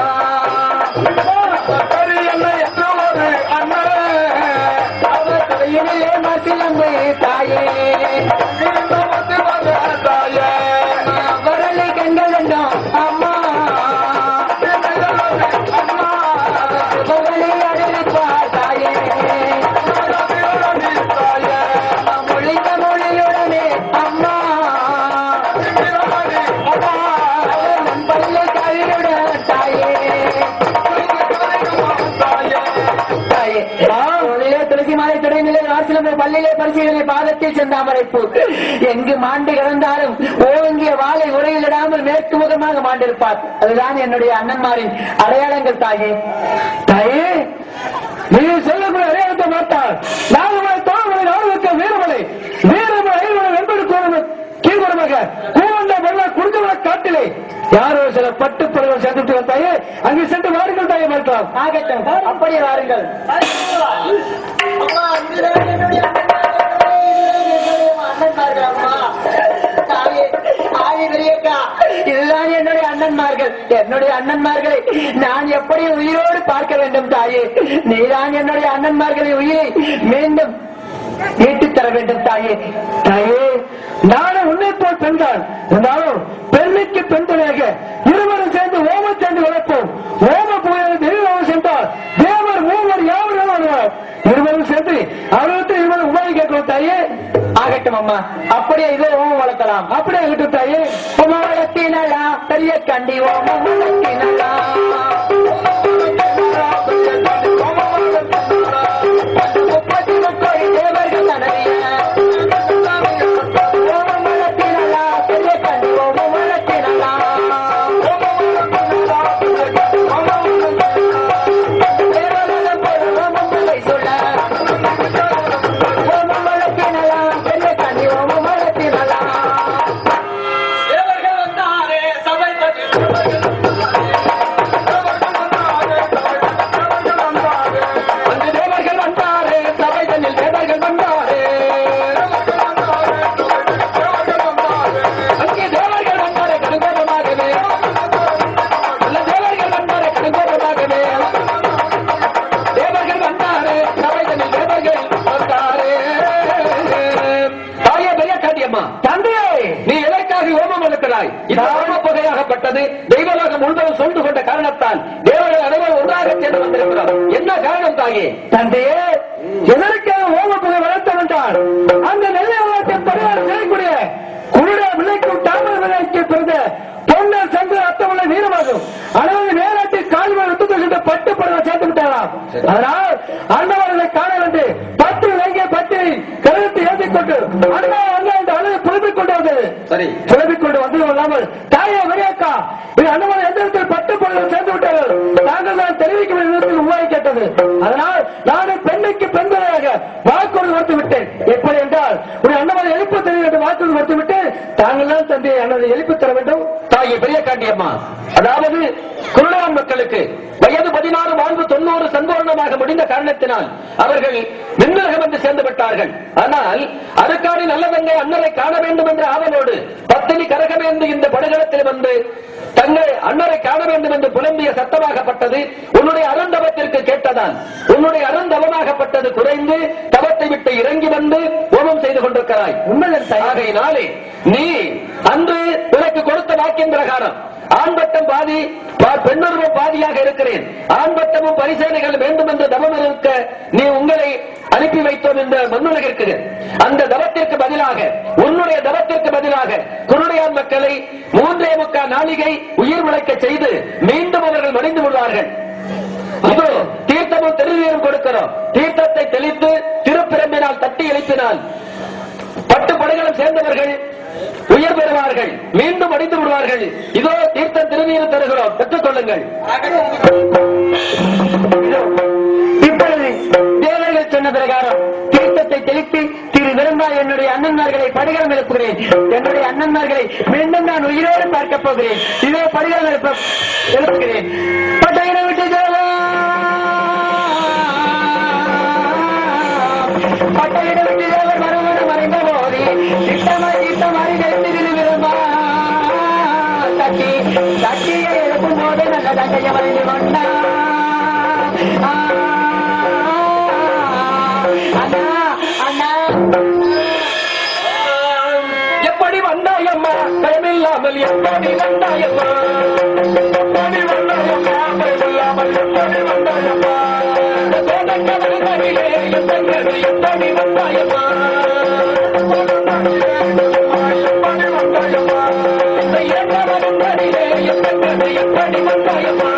அவர் தலையிலே மசிலம்பு தாயே, வரலை கண்கள் என்றோம் அம்மா, சுபவழி அடைப்பார் தாயே, மொழித்த மொழியுடனே அம்மா, பள்ளி கவியுடன் தாயே, துளசி மாலை துறைநிலை வாசிலம்பு பள்ளியிலே பரிசீலனை பாதத்தில் செந்தாமரைப்பூ எங்கு மாண்டு கிடந்தாலும் ஓங்கிய வாளை உரையிலிடாமல் மேற்கு முகமாக மாண்டிருப்பார். அதுதான் என்னுடைய அண்ணன்மாரின் அடையாளங்கள் தாயே. தாயே, நீ சொல்லக்கூடிய அடையாளத்தை மாட்டால் நாகமலை தோழமலை நாடுவிக்க வீரமலை வீரமலை என்பது கீழ்வரமாக கூவண்ட வெள்ள குடுக்கவள காட்டிலே யாரோ சில பட்டு பொருள்கள் சேர்த்து தாயே. அங்கே சென்று வாருங்கள் தாயே. மாற்றம் ஆகட்டும், அப்படியே வாருங்கள். இதுதான் என்னுடைய அண்ணன்மார்கள். என்னுடைய அண்ணன்மார்களை நான் எப்படி உயிரோடு பார்க்க வேண்டும் தாயே? நீதான் என்னுடைய அண்ணன்மார்களை உயிரை மீண்டும் மீட்டுத் தர வேண்டும் தாயே. தாயே, நானும் உன்னை போல் பெண்தான். இருந்தாலும் பெண்ணுக்கு பெண் துணையாக இருவரும் சேர்ந்து ஓமம் சேர்ந்து வளர்ப்போம். ஓம புயல் தெய்வம் சென்றால் தேவர் மூவர் யாவரும் வருவார். இருவரும் சேர்ந்து அவர்களுக்கு இருவரும் உணவு கேட்கிறோம் தாயே. ஆகட்டும் அம்மா, அப்படியே இதோ ஓமம் வளர்க்கலாம். அப்படியே ஆகட்டும் தாயே. ஓமம் வளர்த்தினலா பெரிய கண்டி ஓமம் வளர்த்தினலா, முப்பத்தி முப்பது தேவர்கள் தனவிய ஓமம் வளர்த்தினலா பெரிய கண்டி ஓமம் வளர்த்தினலா, சொல்ல ஓமம் வளர்த்தினலா பெரிய கண்டி ஓமம் வளர்த்தினலா. புகையாகப்பட்டது தெய்வலோகம் முழுவதும் சூழ்ந்து கொண்ட காரணத்தால் தேவர்கள் அனைவரும் ஒன்றாக சேர்ந்து வந்திருக்கிறார். என்ன காரணம் தாயே? தந்தையே, எதற்காக ஓம புகை வளர்த்தம் என்றால் அந்த நெல்லை வளர்த்தை பரிகாரம் செய்யக்கூடிய குருடைய விளைக்கும் தாமர விளைக்கு பிறந்த பொன்னர் சென்று அத்தமுள்ள வீரமாகும். அதாவது நேரத்தை கால்கள் விட்டு சென்ற பட்டு படவை சேர்த்து விட்டாராம். அதனால் அண்ணவர்களை காண வேண்டி பட்டு இலங்கை பட்டு கருத்தை ஏற்றிக் கொண்டு அண்ணா அண்ணா இந்த அழகு புலம்பிக் கொண்டு வந்தது. சரி, புலம்பிக் கொண்டு வந்தது இல்லாமல் தாயே வரையாக்கா இது அண்ணவரை எந்த இடத்தில் பட்டு படவை சேர்ந்து விட்டார்கள் நாங்கள் தான் தெரிவிக்க வேண்டிய உண்மையை கேட்டது. அதனால் நானும் பெண்ணுக்கு பெண்களாக வாக்குறுதி மறுத்து விட்டேன். எப்படி என்றால் ஒரு அண்ணவரை எழுப்பு தெரிய வேண்டும் வாக்குறுதி மறுத்து விட்டு தாங்கள் தான் தந்தையை அண்ணனை எழுப்பி தர வேண்டும். தாயே பெரிய காண்டியம்மா, அதாவது குருடான் மக்களுக்கு வயது 16 வாழ்வு 90 சம்பூர்ணமாக முடிந்த காரணத்தினால் அவர்கள் விண்ணுலகம் வந்து சேர்ந்து விட்டார்கள். ஆனால் அதற்கான நல்லதங்கை அண்ணரை காண வேண்டும் என்ற ஆவலோடு பத்தினி கரகமேந்து இந்த படுகளத்தில் வந்து தங்கள் அண்ணரை காண வேண்டும் என்று புலம்பிய சத்தமாகப்பட்டது உன்னுடைய அருந்தவத்திற்கு கேட்டதான். உன்னுடைய அருந்தவமாகப்பட்டது குறைந்து தவத்தை விட்டு இறங்கி வந்து ஓமம் செய்து கொண்டிருக்கிறாய். ஆகையினாலே நீ அன்று உனக்கு கொடுத்த வாக்கின் பிரகாரம் ஆண்பட்டம் பாதி பெண்ணுருவம் பாதியாக இருக்கிறேன், ஆண்பட்டமும் பரிசேனைகள் வேண்டும் என்று தவம் இருக்க நீ உங்களை அனுப்பி வைத்தோம் என்ற மண்ணுலகிற்கு அந்த தவத்திற்கு பதிலாக உன்னுடைய தவத்திற்கு பதிலாக குருடையான் மக்களை 3.25 நாளிகை உயிர் விளைக்க செய்து மீண்டும் அவர்கள் மடிந்து விடுவார்கள். இதோ தீர்த்தமும் திருநீரும் கொடுக்கிறோம். தீர்த்தத்தை தெளித்து திருப்பிரம்பினால் தட்டி எழுப்பினால் பட்டு படைகளும் சேர்ந்தவர்கள் உயர் பெறுவார்கள், மீண்டும் அடித்து விடுவார்கள். இதோ தீர்த்தம் திருநீரும் தருகிறோம், பெற்றுக் கொள்ளுங்கள். இப்பொழுது தேவர்கள் சொன்ன பிரகாரம் தீர்த்தத்தை தெளித்து திரு விரும்பா என்னுடைய அண்ணன்மார்களை படிகளம் எழுப்புகிறேன். என்னுடைய அண்ணன்மார்களை மீண்டும் நான் உயிரோடு பார்க்கப் போகிறேன். இதே படிகளம் எழுப்புகிறேன். பட்டையிட விட்டு பட்டையிட விட்டு தேவர் மறுபடியும் மறைந்த போது திட்டமாறி கழித்து விரும்பா தட்டி தட்டியை எழுப்பும் போது நல்ல தட்டையை மறைந்து கொண்டா. எப்படி வந்தாயம்மா பயமில்லாமல் எப்படி வந்தாயம்மா, எப்படி வந்தாயம்மா பயமில்லாமல் எப்படி வந்தாயம்மா, சோதக்கவரிலே எப்படி வந்தாயம்மா, எப்படி வந்தாயம்மா, இந்த ஏற்றவரிலே எப்படி வந்தாயம்மா.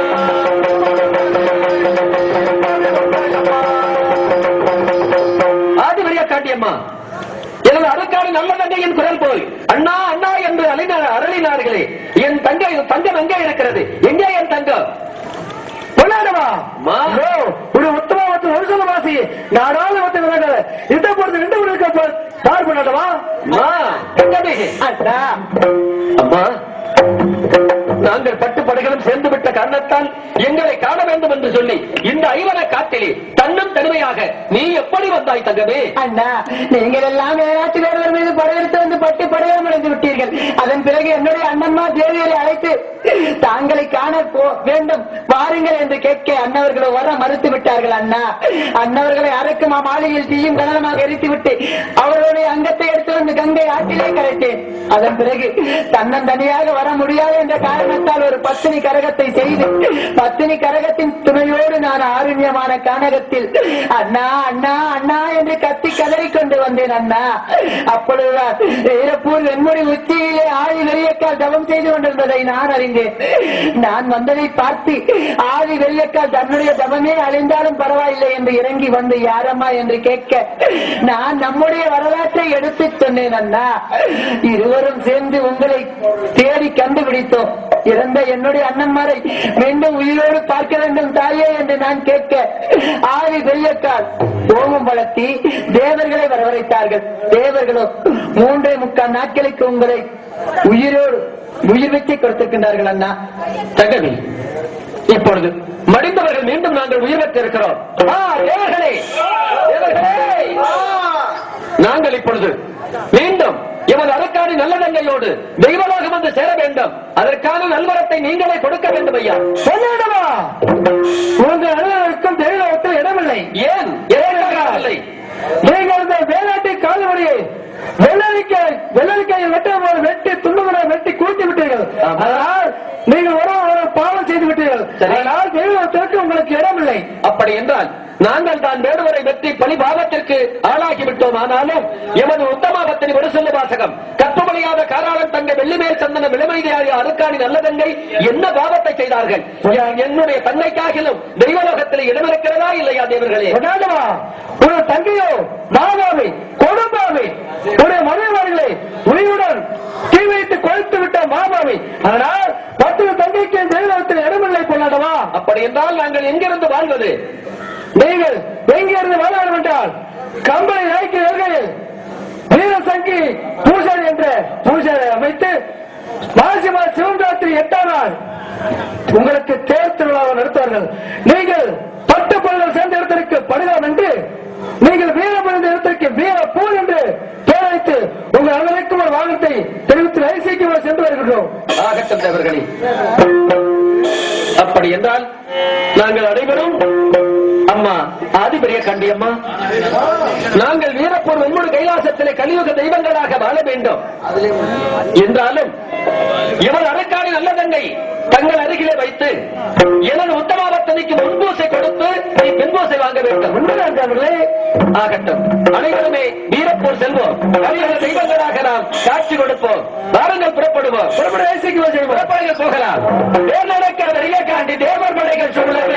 ஆதிவரியா காட்டியம்மா எனது அறக்காடு நல்ல தங்கையின் குரல் போய் அண்ணா அண்ணா என்று அருளினார்களே, என் தங்கை தங்கம் எங்கே இருக்கிறது? எங்கே என் தங்கம்? கொண்டாடவா ஒரு உத்தமத்து ஒரு சொல்ல வாசி நாடாளு இதை பொறுத்து ரெண்டு முறை பார் பண்ணாடவா அம்மா, நாங்கள் பட்டு படைகளும் சேர்ந்து விட்ட காரணத்தால் எங்களை காண வேண்டும் என்று சொல்லி இந்த ஐவர காட்டிலே தன்னும் தனிமையாக நீ எப்படி வந்தாய் தங்கமே? அண்ணா, நீங்கள் எல்லாம் வேளாட்டு வேறவர் மீது படையெடுத்து வந்து பட்டு படையாமல் அடைந்து விட்டீர்கள். அதன் பிறகு என்னுடைய அண்ணம்மா தேவியரை அழைத்து தாங்களை காண வேண்டும் வாருங்கள் என்று கேட்க அண்ணவர்களை வர மறுத்து விட்டார்கள். அண்ணா, அண்ணவர்களை அரக்கு மாளிகையில் தீயும் கனலமாக எரித்துவிட்டு அவர்களுடைய அங்கத்தை எடுத்து வந்து கங்கை ஆற்றிலே கரைத்தேன். அதன் பிறகு தன்னந்தனியாக வர முடியாது என்ற காரணத்தால் ஒரு பத்தினி கரகத்தை செய்து பத்தினி கரகத்தின் துணையோடு நான் ஆருண்யமான கானகத்தில் அண்ணா அண்ணா அண்ணா என்று கத்தி கதறிக்கொண்டு வந்தேன். அண்ணா, அப்பொழுதுதான் வீரப்பூர் வெண்முடி உச்சியிலே ஆதி வெறியக்கால் தவம் செய்து கொண்டிருந்ததை நான் அறிந்தேன். நான் வந்ததை பார்த்து ஆதி வெறியக்கால் தன்னுடைய தவமே அழிந்தாலும் பரவாயில்லை என்று இறங்கி வந்து யாரம்மா என்று கேட்க நான் நம்முடைய வரலாற்றை எடுத்து சொன்னேன். அண்ணா, இருவரும் சேர்ந்து உங்களை தேடி கண்டுபிடித்தோம். இறந்த என்னுடைய அண்ணன்மாரை மீண்டும் உயிரோடு பார்க்க வேண்டும் தாயே என்று நான் கேட்க ஆதி வெறியக்கால் ஓமம் வளர்த்தி தேவர்களை வரவழைத்தார்கள். தேவர்களோ 3.25 நாட்களுக்கு உங்களை உயிரோடு உயிர் வச்சு கொடுத்திருக்கின்றார்கள். அண்ணா தங்கவி, இப்பொழுது மடிந்தவர்கள் மீண்டும் நாங்கள் உயிர் பெற்றிருக்கிறோம். நாங்கள் இப்பொழுது மீண்டும் எமது அரக்காடு நல்ல தங்கையோடு தெய்வலோகம் வந்து சேர வேண்டும். அதற்கான நல்வரத்தை நீங்களே கொடுக்க வேண்டும். ஐயா, சொன்னடமா உங்கள் அலுவலகம் தெய்வலோகத்தில் இடமில்லை. ஏன் இல்லை? நீங்கள் வேளாட்டை கால்வழியை வெள்ளரிக்காயை வெட்டும்போது வெட்டி துண்டுகளை வெட்டி கூட்டி விட்டீர்கள். அதனால் நீங்கள் ஒரு பாவம் செய்து விட்டீர்கள். அதனால் தெய்வத்திற்கு உங்களுக்கு இடமில்லை. அப்படி என்றால் நாங்கள் தான் வேடுவரை வெற்றி பழி பாவத்திற்கு ஆளாகிவிட்டோம். ஆனாலும் எமது உத்தமாபத்தினி ஒரு சொல்ல வாசகம் கற்பமளியாத காராளன் தங்கை வெள்ளிமேல் சந்தன விளமைதியாக அருக்காணி நல்ல தங்கை என்ன பாவத்தை செய்தார்கள்? என்னுடைய தங்கைக்காகிலும் தெய்வலோகத்தில் இடமிருக்கிறதா இல்லையா? தேவர்களே, ஒரு தங்கையோ மாதாவை கொடுப்பாவை உடைய மனைவார்களை உயிரியுடன் தீ வைத்து கொழுத்து விட்ட மாதாவை. ஆனால் 10 தங்கைக்கு தெய்வலோகத்தில் இடமில்லை. கொள்ளாடவா? அப்படி என்றால் நாங்கள் எங்கிருந்து வாழ்வது? நீங்கள் எங்கிருந்து வாழ வேண்டும் என்றால் கம்பளை நாய்க்கு வருகையில் வீரசங்கி பூஜாரி என்ற பூஜாரி அமைத்து மாசி மாத சிவராத்திரி 8ஆம் நாள் உங்களுக்கு தேர் திருவிழாவை நடத்துவார்கள். நீங்கள் பட்டு பொருள்கள் சேர்ந்த இடத்திற்கு படுகலாம் என்று நீங்கள் வீரமடைந்த இடத்திற்கு வீரப்பூர் என்று பெயர் வைத்து உங்கள் அனைவருக்கும் ஒரு வாகனத்தை தெரிவித்து ஐசிக்கு சென்று வருகின்றோம். ஆகட்டும் தேவர்களே, அப்படி என்றால் நாங்கள் அனைவரும் அம்மா ஆதிபரிய கண்டியம்மா, நாங்கள் வீரப்பூர் வெண்முடு கைலாசத்திலே கலியுக தெய்வங்களாக வாழ வேண்டும் என்றாலும் இவர் அரக்காணி நல்ல தங்கை தங்கள் அருகிலே வைத்து எனது உத்தமாவர்த்தனைக்கு முன்பூசை கொடுத்து பின்பூசை வாங்க வேண்டும். உண்மையானவர்களே ஆகட்டும், அனைவருமே வீரப்பூர் செல்வோம். கலியுக தெய்வங்களாக நாம் காட்சி கொடுப்போம். வாருங்கள் புறப்படுவோம். புறப்படுங்கள் போகலாம். தேர் நடக்காத காண்டி தேவர் மலைகள் சொல்லவே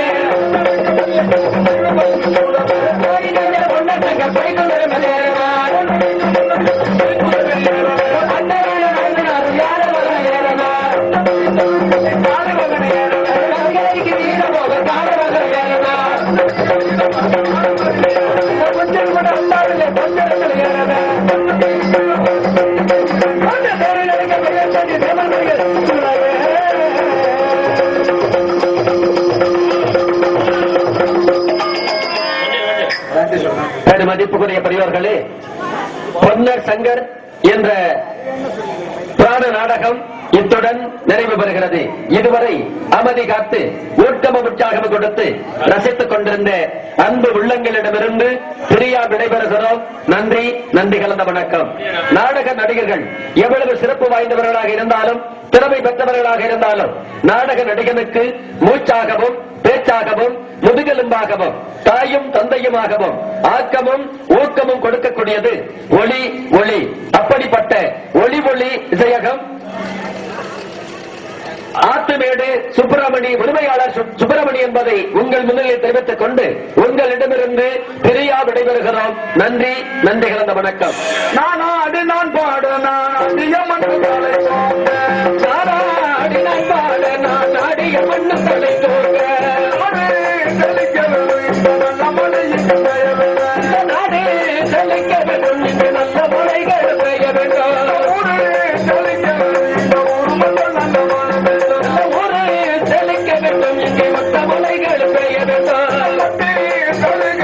மதிப்புக்குரிய பெரியவர்களே, பொன்னர் சங்கர் என்ற பிராண நாடகம் இத்துடன் நிறைவு பெறுகிறது. இதுவரை அமைதி காத்து ஊக்கம உற்சாகம் கொடுத்து ரசித்துக் கொண்டிருந்த அன்பு உள்ளங்களிடமிருந்து பிரியா விடைபெறுகிறோம். நன்றி, நன்றி கலந்த வணக்கம். நாடக நடிகர்கள் எவ்வளவு சிறப்பு வாய்ந்தவர்களாக இருந்தாலும், திறமை பெற்றவர்களாக இருந்தாலும், நாடக நடிகனுக்கு மூச்சாகவும் பேச்சாகவும் முதுகெலும்பாகவும் தாயும் தந்தையுமாகவும் ஆக்கமும் ஊக்கமும் கொடுக்கக்கூடியது ஒளி ஒளி. அப்படிப்பட்ட ஒளி ஒளி இசையகம் ஆத்துமேடு சுப்பிரமணி உரிமையாளர் சுப்பிரமணி என்பதை உங்கள் முன்னிலையில் தெரிவித்துக் கொண்டு உங்களிடமிருந்து பிரியா விடைபெறுகிறோம். நன்றி, நன்றி கலந்த வணக்கம். நான் பாடு நான் அடிய மண்ணு தலை தோங்க, நாடி நான் பாட நான் அடிய மண்ணு தலை தோங்க, செழிக்க நல்ல மழையின் பெயர் நாடே செழிக்க வேண்டும் இங்கு நல்ல மழைகள் பெய்ய வேண்டும், செழிக்க ஊர் மக்கள் நல்ல மழை ஊரே செழிக்க வேண்டும் இங்கு மற்ற மழைகள் பெய்ய வேண்டும், பட்டி பெருக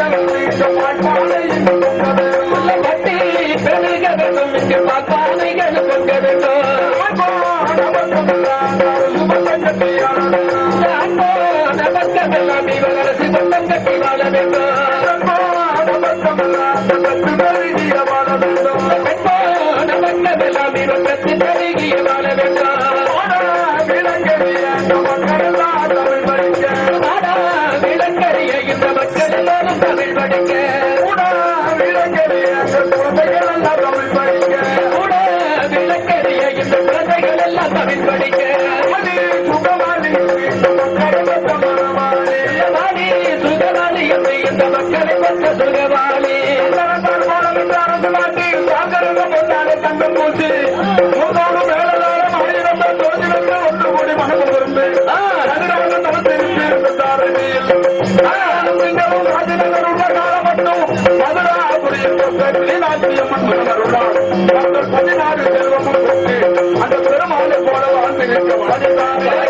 வேண்டும் இங்கு பாப்பானைகள் பொங்க வேண்டும், நமக்கெல்லாம் இவள் அரசு கொண்டம் கட்டி வாழ வேண்டும், நமக்கெல்லாம் இவள் கட்டி பெருகிய வாழ வேண்டும், விளங்கறிய இந்த மக்கள் எல்லாரும் தமிழ் படிக்க, விளங்கறிய இந்த குழந்தைகள் எல்லாம் தமிழ் படிக்க, சுகவாளி என்று இந்த மக்களை பற்ற சுகவாளி பொன்னாலே தங்கம் பூசி முன்னோடு மேலாளம் அணியிறந்த தோன்றிருந்த ஒன்று கூடி மனமு விருந்து ராஜநகர் உள்ள காலம் மட்டும் மதுராபுரியில் மீனாட்சியம்மன் மன்னருள்ளார். மக்கள் 16 செல்வமும் பெற்று அந்த பெருமாளை போல வாழ்ந்து நிற்க வாழ்ந்தார்.